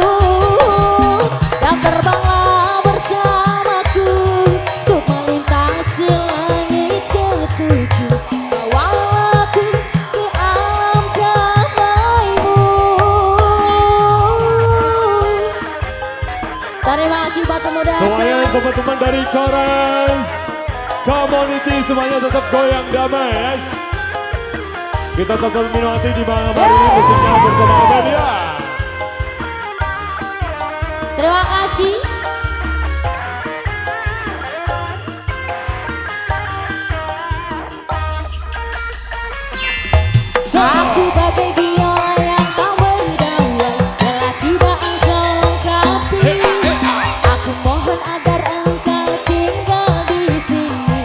dan terbanglah bersamaku untuk melintasi langit ketujuh. Bawa aku ke alam damaimu. Terima kasih Batu Muda. Semuanya teman-teman dari Kores Community semuanya tetap goyang damai guys. Kita tetap menikmati di malam hari ini musiknya bersama Media. Terima kasih. Aku bagai biola yang tak berdaulat bila tidak engkau lengkapi. Aku mohon agar engkau tinggal di sini.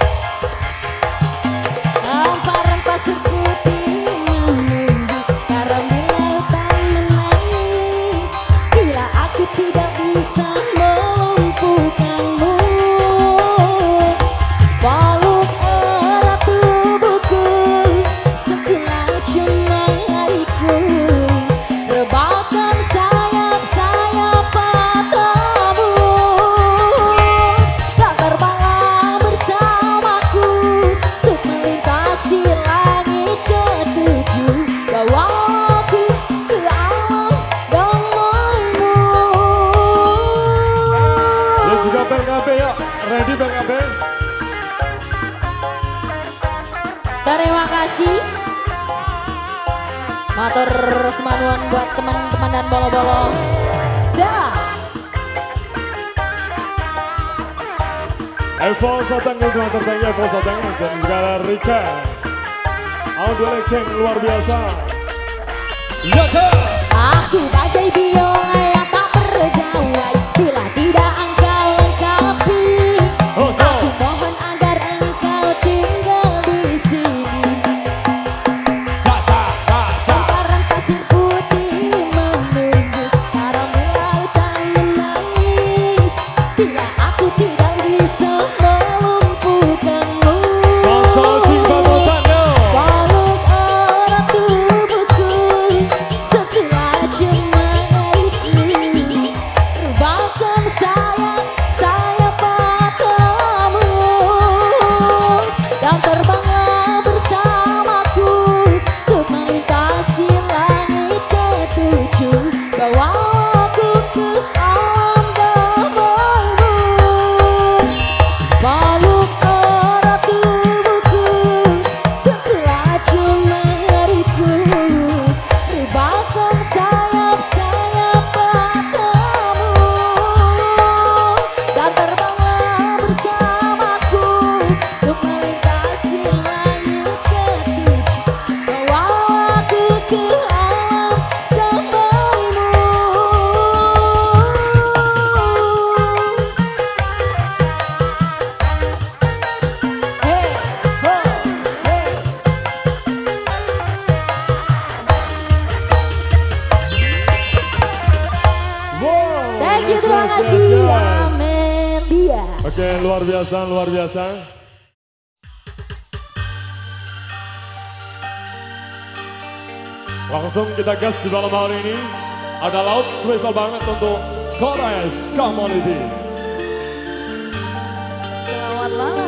Hamparan pasir putih menunggu karam di lautan menangis bila aku tidak bisa melumpuhkanmu. Peluk erat tubuhku setelah jemariku, rebahkan sayap-sayap padamu dan terbanglah bersamaku untuk melintasi langit ketujuh. Bawa aku ke alam damaimu. Dan juga PKB ya, ready PKB. Terima kasih. Matur semanuan buat teman-teman dan bolo-bolo. Evo Soteng untuk tertanya Evo Soteng dan juga Rika. Aldo Lekeng luar biasa. Yata. Aku bagai biola yang tak bergawai bila tidak engkau lengkapi. Aku mohon agar engkau tinggal di sini. Hamparan pasir putih menunggu karamel lautan menangis bila aku tidak bisa melumpuhkanmu. Peluk erat tubuhku setelah cemariku, terbangkan sayap padamu dan terbanglah bersamaku untuk melintasi langit ketujuh. Bawa aku ke alam damaimu. Peluk erat tubuhku setelah cemariku, terbangkan sayap padamu dan terbanglah bersamaku untuk melintasi langit ketujuh. Bawa aku ke alam damaimu. Hey, ho, hey. Wow. Thank you, terima kasih Amelia. Oke, luar biasa, luar biasa. Langsung kita gas di malam hari ini. Ada laut spesial banget untuk Kores Community. Selamat malam.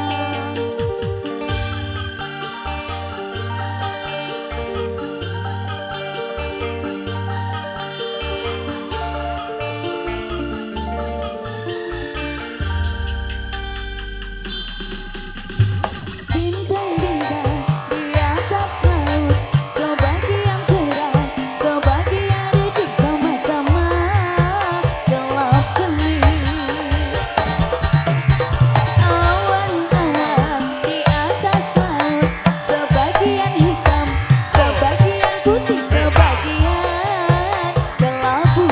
Bintang-bintang di atas laut, sebagian terang, sebagian redup sama-sama gelap gelap. Awan-awan di atas laut, sebagian hitam, sebagian putih, sebagian kelabu.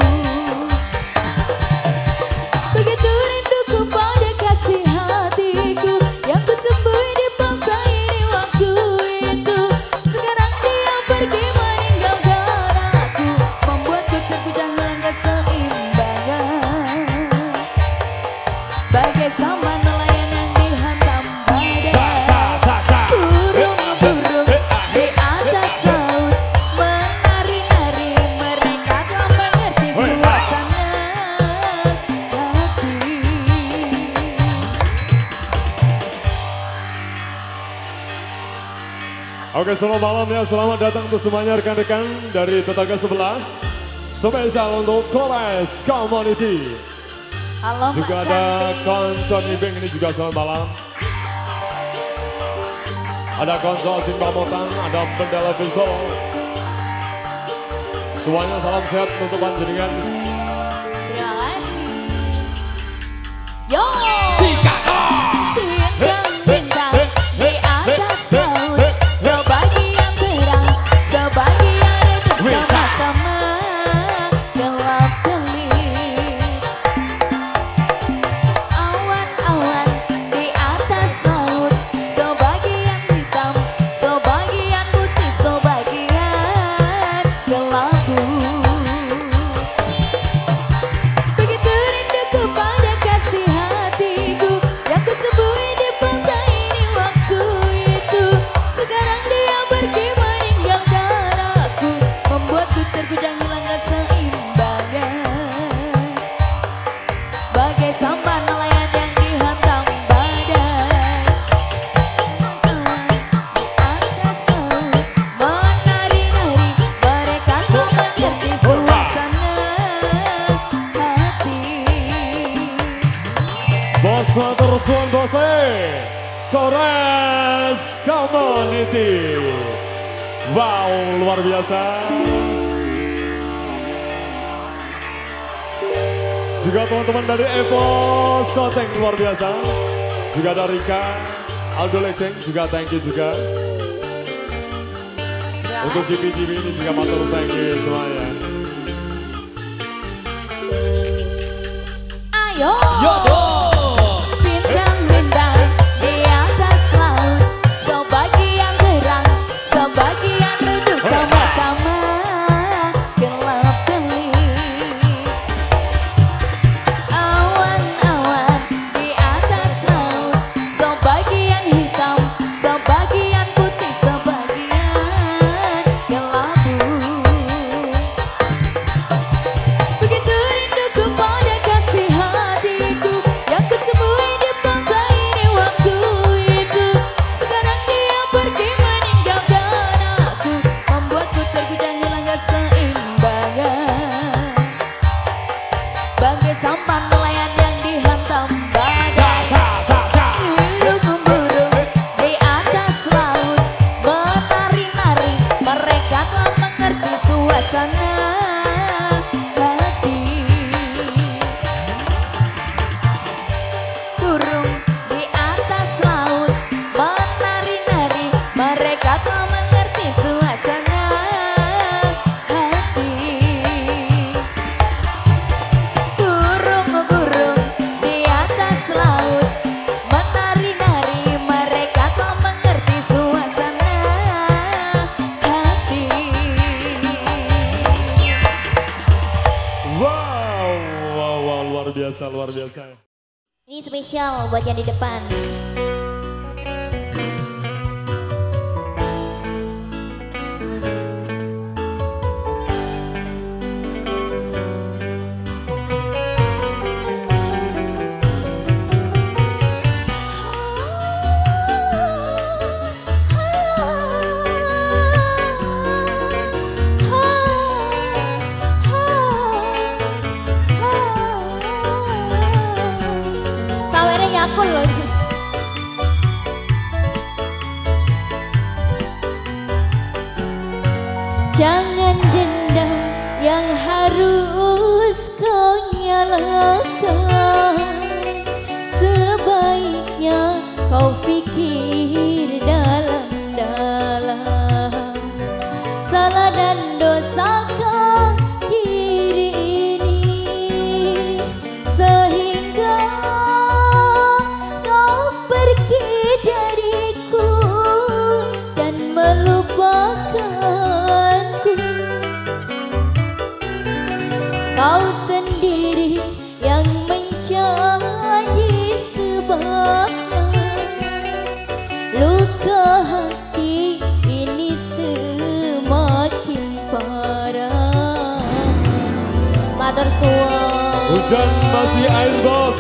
Begitu rinduku pada kasih hatiku yang kucembui di pantai di waktu itu. Sekarang dia pergi meninggalkan aku, membuatku terpijak hilang keseimbangan. Bagai sampan nelayan yang dihantam badai, burung-burung di atas laut menari-nari, mereka telah mengerti suasana hati. Oke, selamat malam ya. Selamat datang untuk semuanya rekan-rekan dari tetangga sebelah. Spesial untuk Kores Community. Halo Mbak Juga ada Cantik. Konco Nibing, ini juga selamat malam. Ada Konco Simbamotan, ada Bendela Visual. Semuanya salam sehat untuk panjenengan. Terima kasih. Yo. Bintang-bintang di atas laut, sebagian terang, sebagian redup sama-sama gelap gelap. Awan-awan di atas laut, sebagian hitam, sebagian putih, sebagian kelabu. Begitu rinduku pada kasih hatiku yang kucembui di pantai di waktu itu. Sekarang dia pergi meninggalkan aku, membuatku tergujang hilang keseimbangan. Bagai sampan nelayan yang dihantam badai, di atas laut menari-nari, mereka telah mengerti suasana hati. Bos matur suwun bose. Kores Community. Wow, luar biasa. Juga teman-teman dari Evo Soteng luar biasa. Juga ada Rika, Aldo Lekeng juga thank you juga. Untuk GP ini juga matur thank you semuanya. Ayo. Yo dong. Bintang-bintang di atas laut, sebagian terang, sebagian redup, sama-sama gelap gelip. Awan-awan di atas laut, sebagian hitam, sebagian putih, sebagian kelabu. Begitu rinduku pada kasih hatiku yang kutemui di pantai ini waktu itu. Sekarang dia pergi meninggalkan aku, membuatku terguncang hilang keseimbangan. Bagai sampan nelayan yang dihantam badai. Burung-burung di atas laut menari-nari, mereka telah mengerti suasana hati. Burung di atas laut menari-nari, mereka telah mengerti suasana hati. Burung-burung di atas laut menari-nari, mereka telah mengerti suasana hati. Wow, luar biasa, luar biasa. Ini spesial buat yang di depan. Sawernya yakul loh. Jangan dendam yang harus kau nyalakan. Sebaiknya kau pikir dalam-dalam. Salah dan dosakah diri ini sehingga kau pergi dariku dan melupakanku. Kau sendiri yang menjadi sebabnya. Luka hati ini semakin parah. Matur suwun. Hujan masih air bos.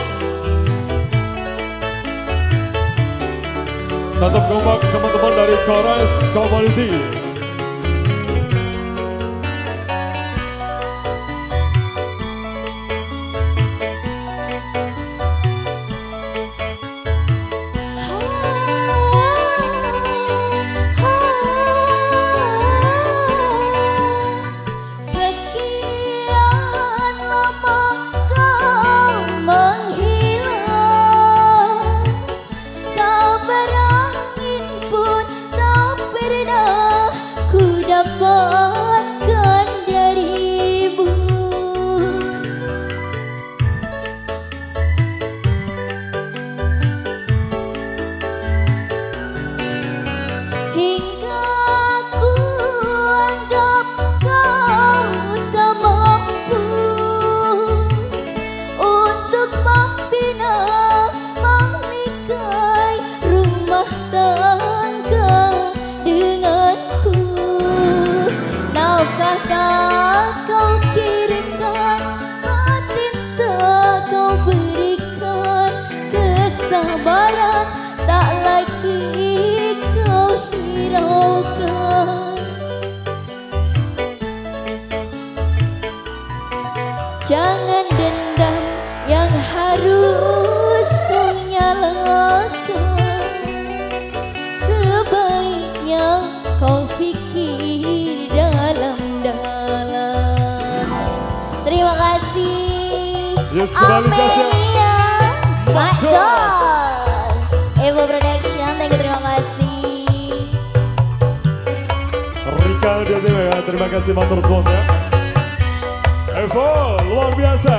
Tetap kompak teman-teman dari Chorus Community. Sekian lama kau menghilang, kabar angin pun tak pernah ku dapatkan darimu. Hingga ku anggap kau tak mampu untuk membina mahligai rumah tangga denganku. Nafkah tak kau kirimkan, batin tak kau berikan, kesabaran tak lagi kau hiraukan. Jangan dendam yang harus kau nyalakan. Sebaiknya kau pikir dalam-dalam. Terima kasih. Yes, kembali kasih. Amelia Macos. Macos. Evo Production, thank you, terima kasih. Ricky sekali dia ya. Terima kasih motor suwon ya. Evo luar biasa.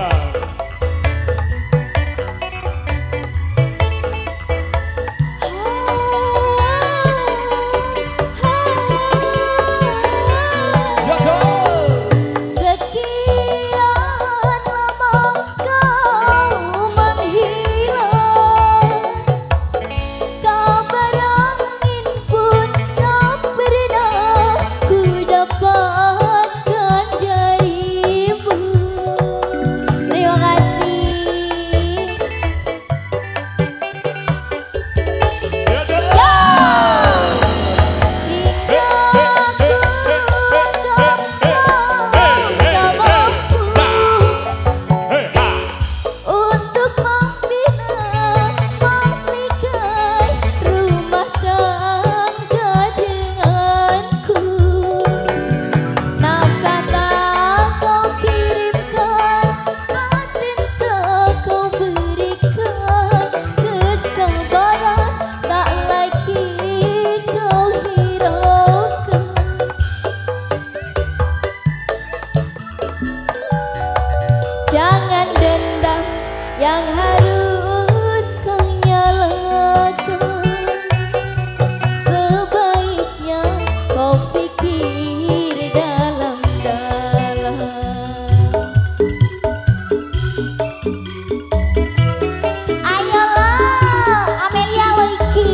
Jangan dendam yang harus kau nyalakan. Sebaiknya kau pikir dalam-dalam. Ayolah Amelia Loiki.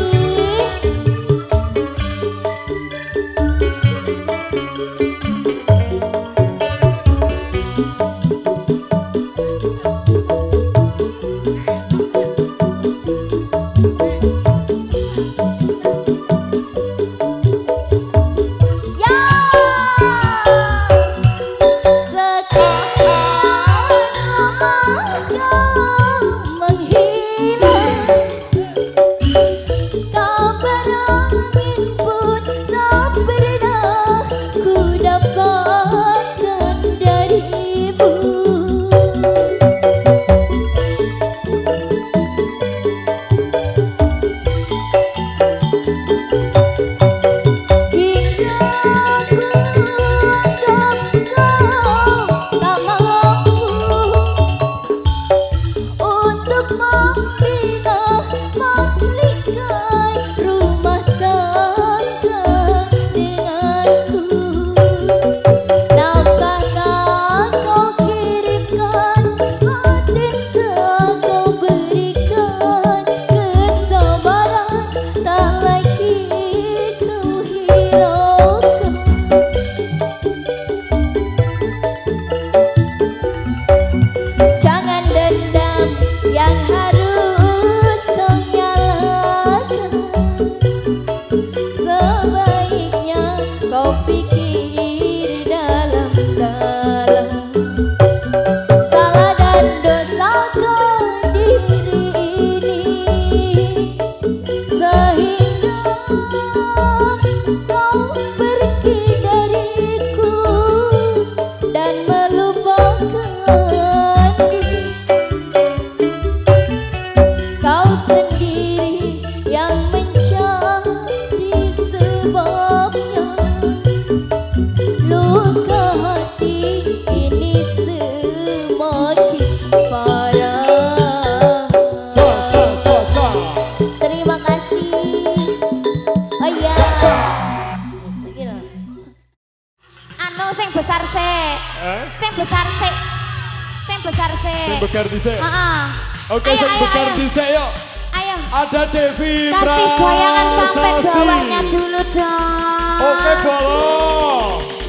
Bekar dhisik. Oke, ayo, sing ayo, bekar ayo. dhisik yuk. Ayo. Ada Devi Kasih goyangan sampai Prasasti. bawahnya dulu dong. Oke, bolong.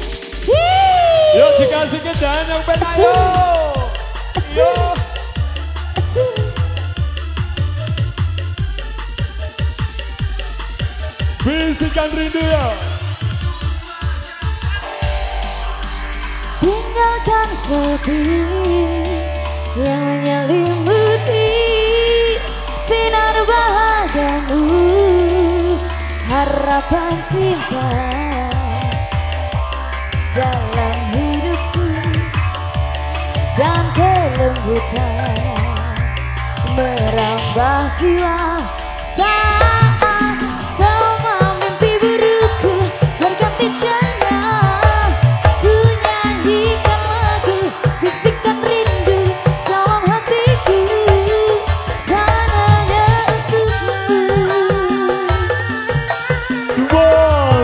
Yuk dikasih ke Dan yang pen ayo. Yuk. Bisikan rindu ya. Tinggalkan sepi yang menyelimuti sinar bahagiamu, harapan cinta dalam hidupku, dan kelembutan merambah jiwa saat semua mimpi burukku berganti ceria.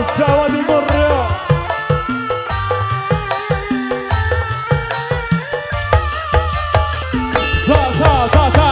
Jawa Timur ya. Sa.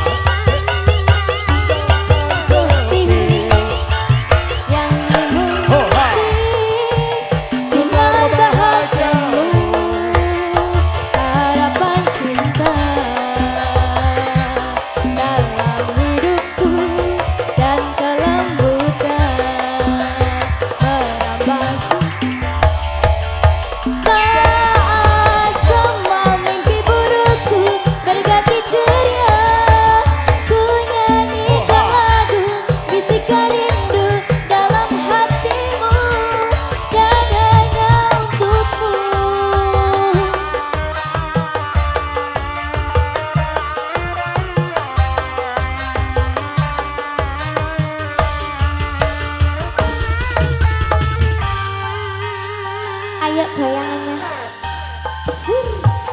Ayo goyangannya. Asir.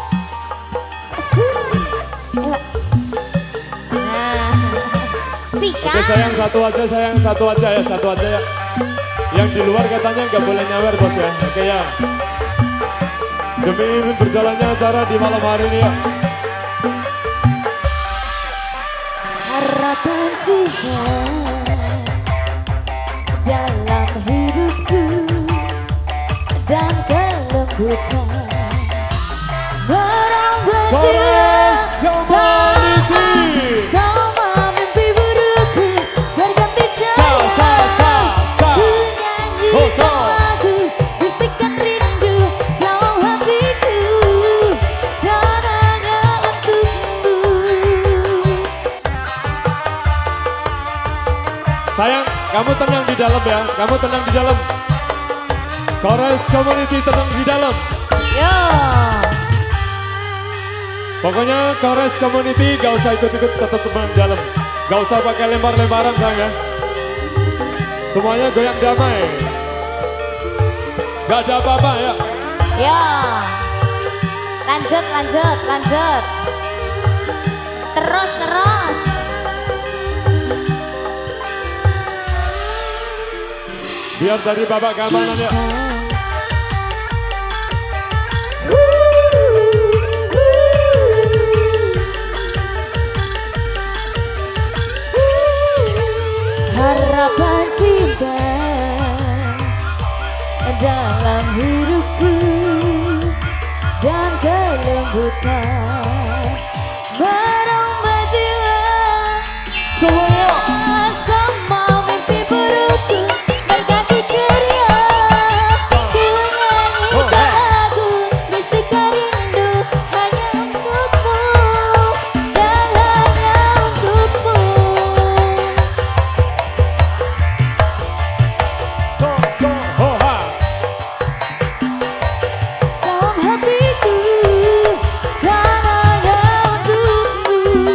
Nah, sikat. Oke sayang, satu aja ya. Yang di luar katanya nggak boleh nyawer bos ya. Oke ya. Demi berjalannya acara di malam hari ini ya. Harapan Tuhan dalam hidupku dan kelembutan barang Chorus Community sama mimpi burukku berganti cerah. Ku nyanyi lagu bisikan rindu dalam hatiku dan hanya untukmu. Sayang, kamu tenang di dalam ya. Kamu tenang di dalam. Chorus Community tenang di dalam. Yo. Pokoknya Chorus Community gak usah ikut-ikut, tetap tenang di dalam. Gak usah pakai lempar-lemparan sayang ya. Semuanya goyang damai. Gak ada apa-apa ya. Yo. Lanjut. Terus. Biar dari babak keamanan ya. Harapan cinta dalam hidupku dan kelembutan barang berjiwa Semuanya. sama mimpi burukku berganti ceria. Ku nyanyi lagu bisikan rindu hanya untukmu dan hanya untukmu. Ho-ha. Dalam hatiku dan hanya untukmu.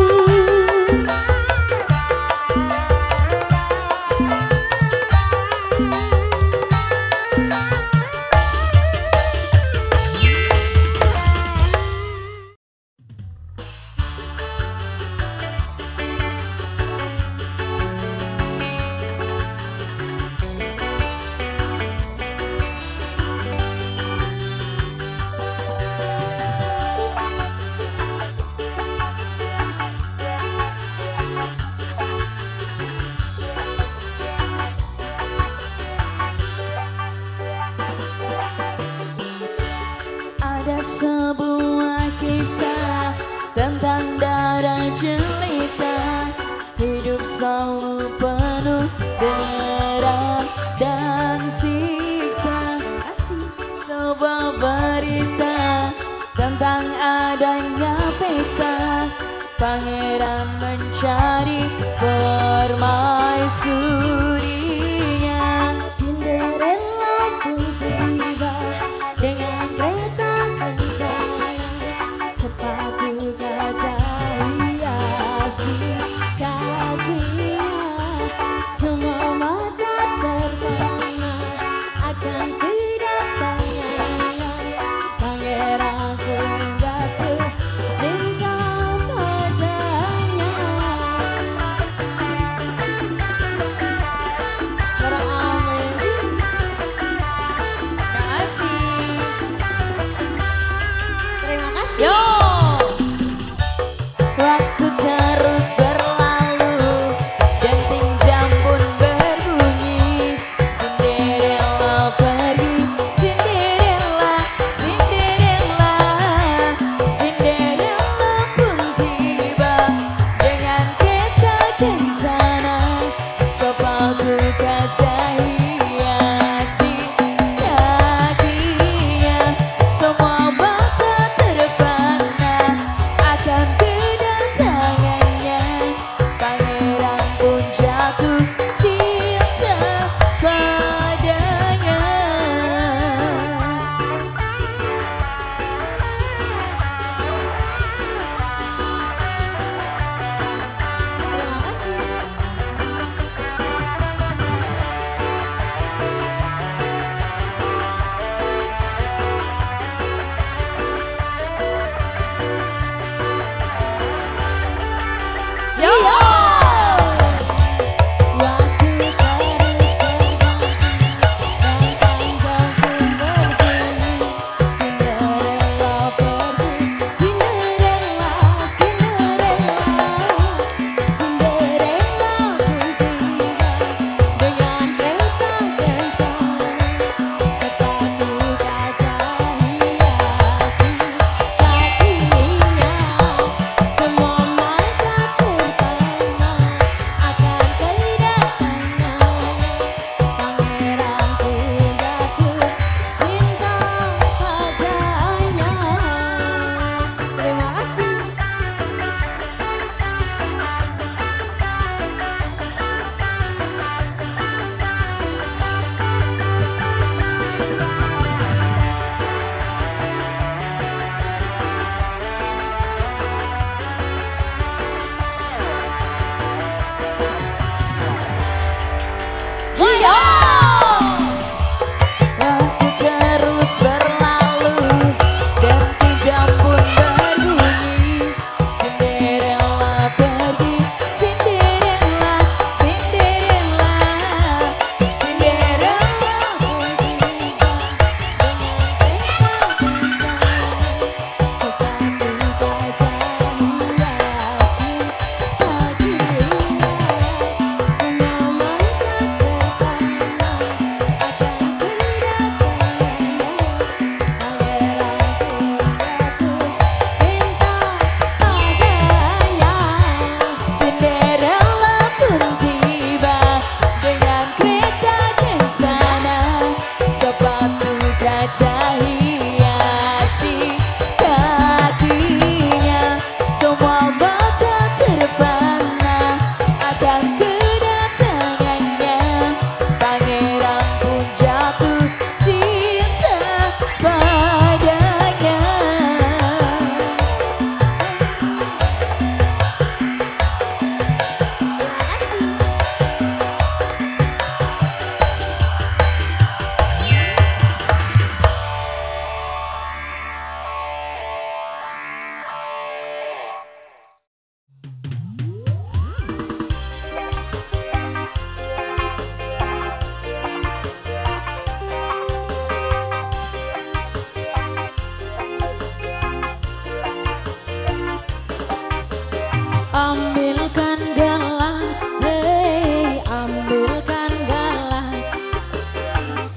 Ada sebuah kisah tentang darah jelita, hidup selalu penuh derang dan siksa. Sebuah berita tentang adanya pesta, pangeran mencari permaisurinya. Cinderella pun tiba dengan kereta kencang, sepatu gajah hias.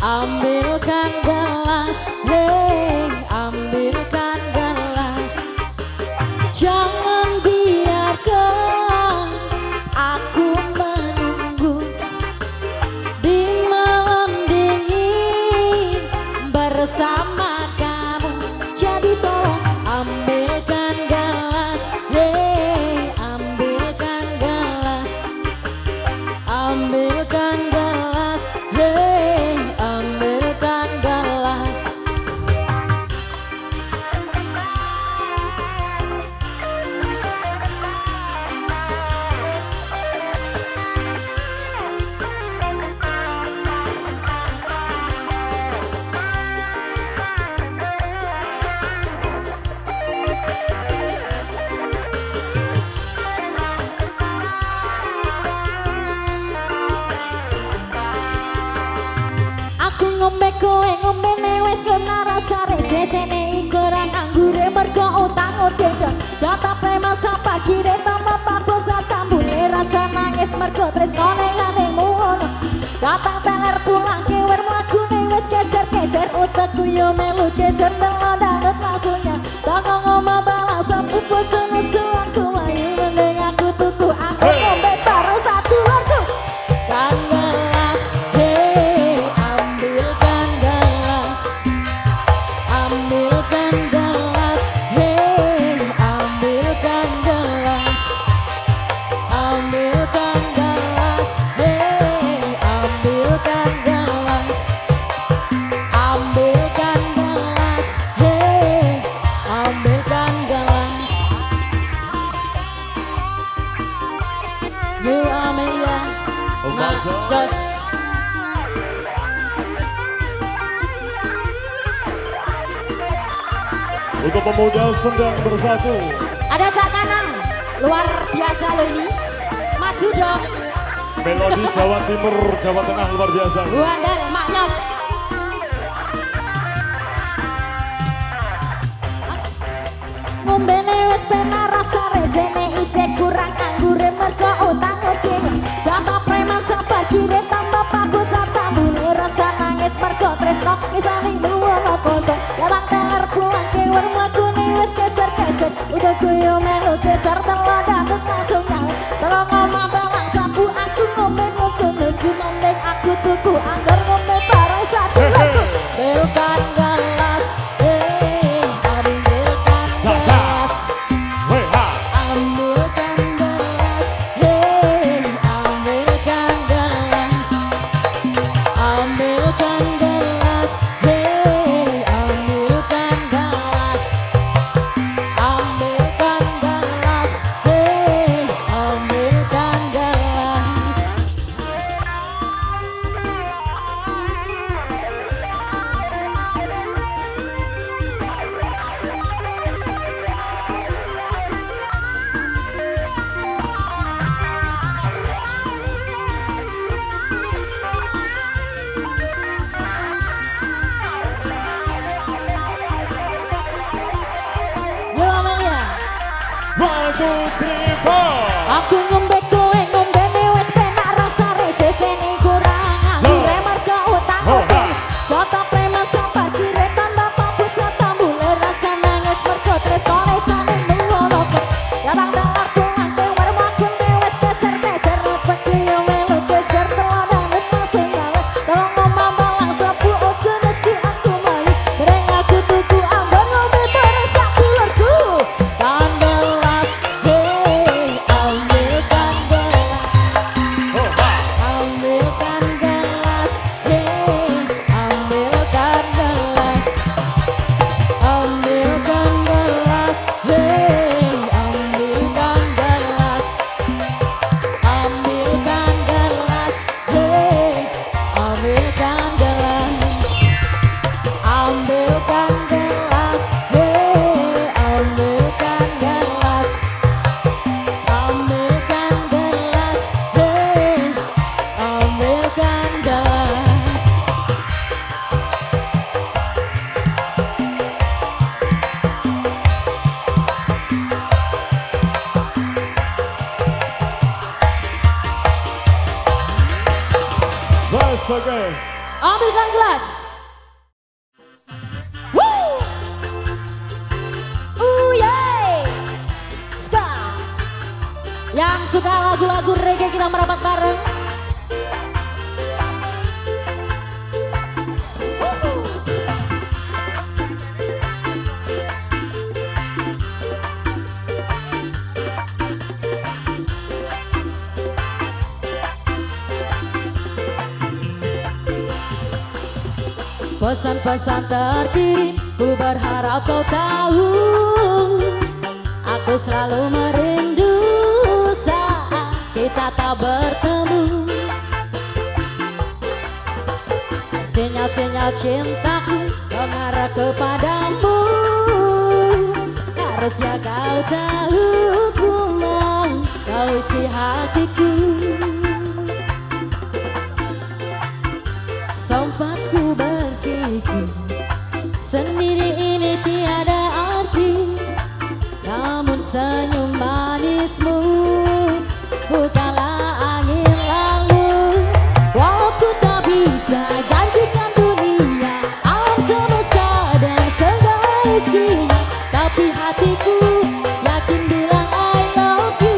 Ambilkan gelas, hei, ambilkan gelas. Jangan biarkan aku menunggu di malam dingin bersama kamu. Jadi tolong ambilkan gelas, hei, ambilkan gelas. Ambilkan gelas, hei, ambilkan gelas. Aku ngombe kowe ngombe wis kena rasa resesene ikuran anggure mergo utang utang. Jatah preman sapa kire tambah papo satambune rasa nangis mergo tresnone nganemu ngono. Datang teler pulang kiwer mlakune wis geser-geser utekku yo melu geser telandanget lakunya. Tango ngomong balasan pupu jenuh suatu ayu mending aku tuku aku ngombe bareng satu lagu. Kan gelas, hei, ambilkan gelas. Ambilkan gelas, hei, ambilkan gelas. Ambilkan gelas, hei, ambilkan gelas. Ambilkan gelas, hei, ambilkan gelas. You Amelia, Marcos. Untuk pemuda sedang bersatu. Ada Cak Kanang, luar biasa loh ini. Maju dong. Melodi Jawa Timur, Jawa Tengah luar biasa. Buandal, Mak Nyos. Ngombene wis penak rasa resene isih kurang anggure mergo utang utang. Jatah preman sapa kire tambah paku satambune rasa nangis mergo tresno isane nuwun apa. Dalang teler pulang kiwer mlakune wis keser-keser udah kuyo melu keser telandanget langsung nyawa. Tolong ngomong balang sapu aku ngombe ngono mending aku tuku anggar ngombe. Ambilkan gelas. Woo! Yeay! Ska. Yang suka lagu-lagu reggae kita merapat bareng. Pesan-pesan terkirim, ku berharap kau tahu. Aku selalu merindu saat kita tak bertemu. Sinyal-sinyal cintaku mengarah kepadamu. Harusnya kau tahu ku mau kau isi hatiku. Sempat ku berpikir sendiri ini tiada arti, namun senyum manismu bukanlah angin lalu. Walau ku tak bisa janjikan dunia, alam semesta dan segala isinya, tapi hatiku yakin bilang I love you.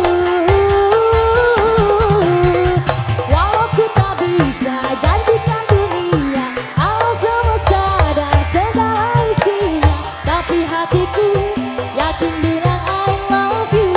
Walau ku tak bisa janjikan dunia, alam semesta dan segala isinya, tapi hatiku yakin bilang I love you.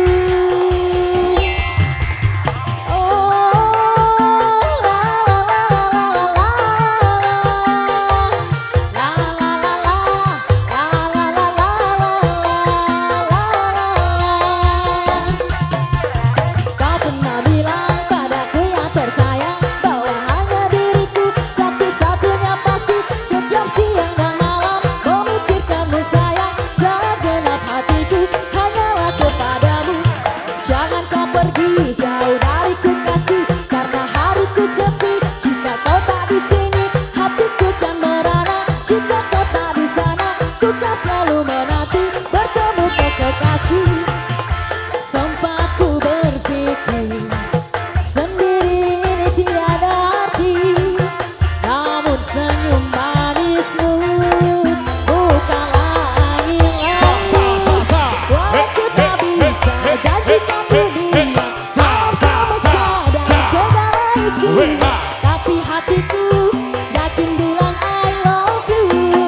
Kau pernah bilang padaku yang tersayang bahwa hanya diriku satu-satunya pasti. Setiap siang dan malam memikirkanmu sayang, segenap hatiku hanyalah kepadamu. Jangan kau pergi jauh dariku kasih, karena hariku sepi jika kau tak di sini. Hatiku kan merana jika kau tak di sana. Ku kan selalu menanti bertemu kau kekasih. Sempat ku berpikir sendiri ini tiada arti, namun senyum manismu bukanlah angin lalu. Walau ku tak bisa janjikan dunia, alam semesta dan segala isinya, tapi hatiku yakin bilang I love you.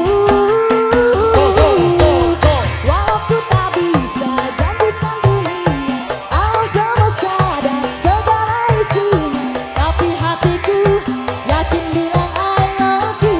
Walau ku tak bisa janjikan dunia, alam semesta dan segala isinya, tapi hatiku yakin bilang I love you.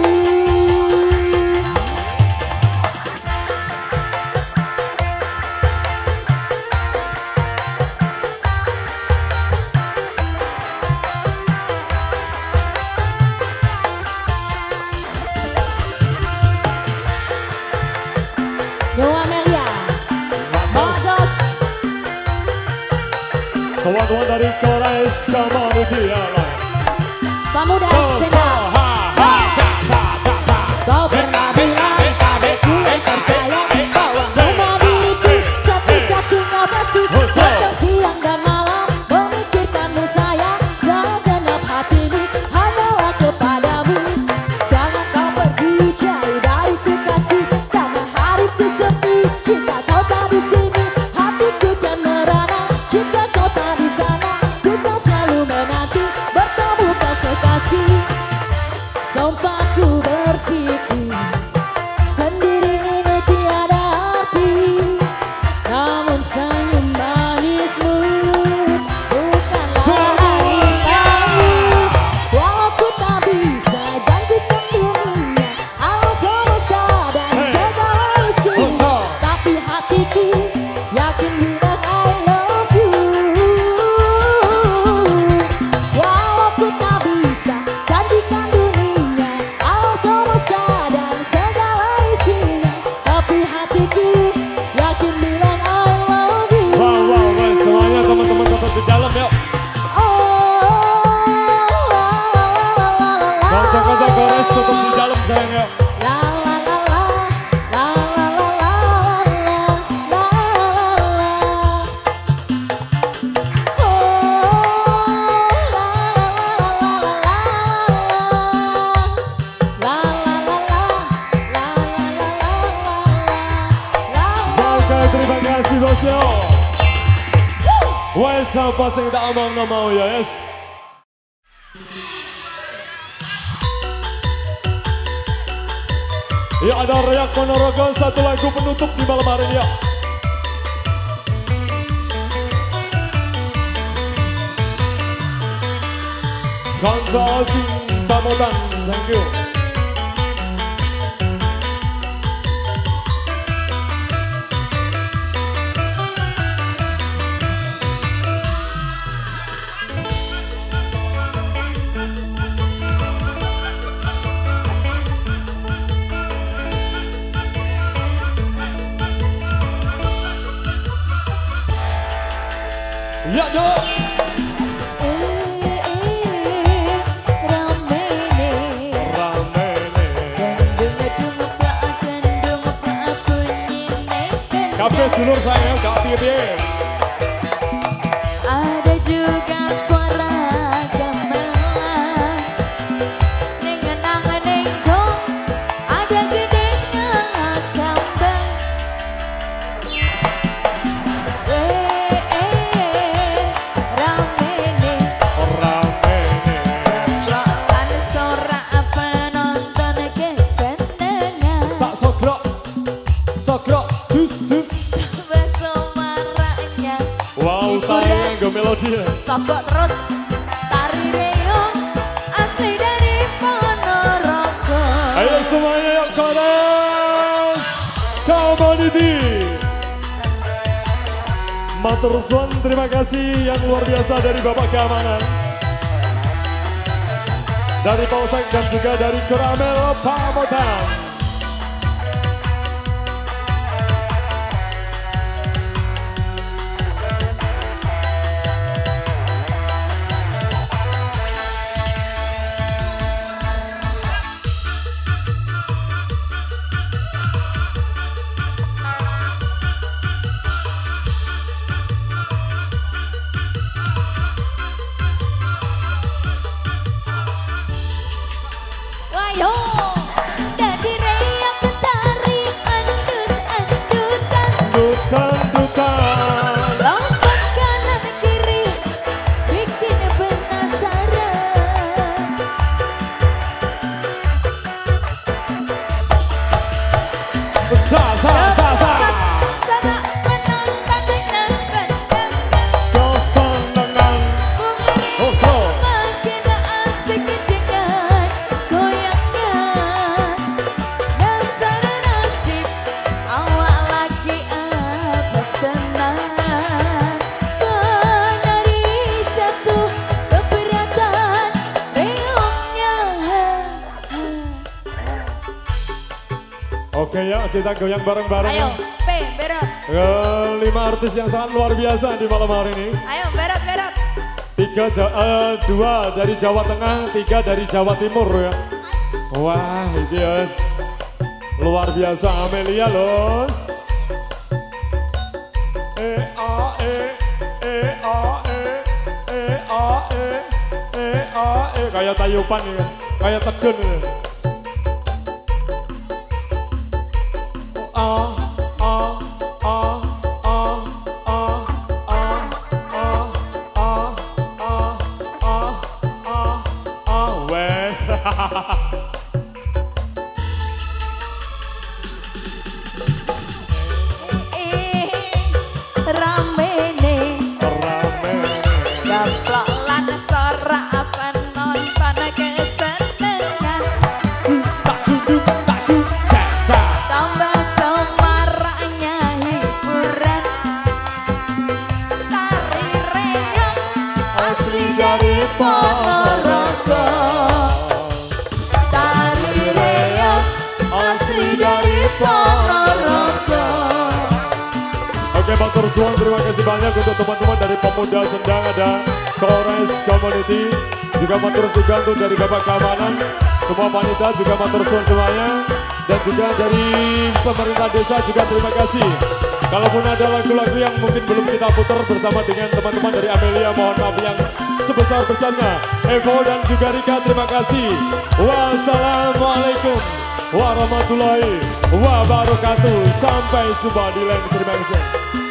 Yo Amelia, Modos, Kawan-kawan dari Kores Community Airline. Pemuda Sendal. Kau pernah bilang padaku yang tersayang bahwa hanya diriku satu-satunya pasti. Setiap siang dan malam memikirkanmu sayang, segenap hatiku hanyalah kepadamu. Jangan kau pergi jauh dariku kasih, karena hariku sepi jika kau tak di sini. Hatiku kan merana jika kau tak di sana. Ku kan selalu menanti bertemu kau kekasih. Sempat ku berpikir sendiri ini tiada arti, namun senyum manismu bukanlah angin lalu. Walau ku tak bisa janjikan dunia, alam semesta dan segala isinya, tapi hatiku yakin bilang I love you. Walau ku tak bisa janjikan dunia, alam semesta dan segala isinya, tapi hatiku yakin bilang I love you. Wow, semuanya teman-teman tetap di dalam yuk. Kancang-kancang Kores tetap di dalam sayang yuk. La la la la, la la la la la, la la la. Oh, la la la la la la. Siapa sing tak omong mau ya yes. Ya ada Reak Ponorogo, satu lagu penutup di malam hari ini ya. Konsul Cinta Motan, thank you. Ya dong. Kabeh dulur saya gak piye-piye. Ada juga suara gamelan dengan angan nengkong, ada gedenya kambang. Rame nih Lolan sora penonton kesenengan. Tak sogrok, sogrok, jus. Wow, tarinya gue melodi ya. Sogok terus tari reog asli dari Ponorogo. Ayo semuanya yuk chorus Community. Matur suwun, terima kasih yang luar biasa dari Bapak Keamanan, dari Polsek dan juga dari Koramel Pamotan. Yo, jadi reog tari andut-andutan, Dutan. lompat kanan kiri bikin penasaran. Sa. Sama penonton dengan senang, Kesenangan. mungkin makin asik dengan goyangan. Dasar nasib awak lagi apa senang, penari jatuh keberatan reognya. Oke ya, kita goyang bareng-bareng. Ayo, berat. 5 artis yang sangat luar biasa di malam hari ini. Ayo, berat. 2 dari Jawa Tengah, 3 dari Jawa Timur ya. Wah, ini yes. Luar biasa Amelia loh. Kayak tayupan ya, kayak tegun ya. Wes. Rame nih gaplok lan sora penonton kesenengan, tambah semaraknya hiburan. Tari reog asli dari Ponorogo, tari reog asli dari Ponorogo. Oke, matur suwun, terima kasih banyak untuk teman-teman dari Pemuda Sendang, ada Kores Community, juga matur juga untuk dari Bapak Keamanan, semua panitia juga matur suwun semuanya, dan juga dari pemerintah desa juga terima kasih. Kalaupun ada lagu-lagu yang mungkin belum kita putar bersama dengan teman-teman dari Amelia, mohon maaf yang sebesar-besarnya. Evo dan juga Rika, terima kasih. Wassalamualaikum warahmatullahi wabarakatuh. Sampai jumpa di lain, terima kasih.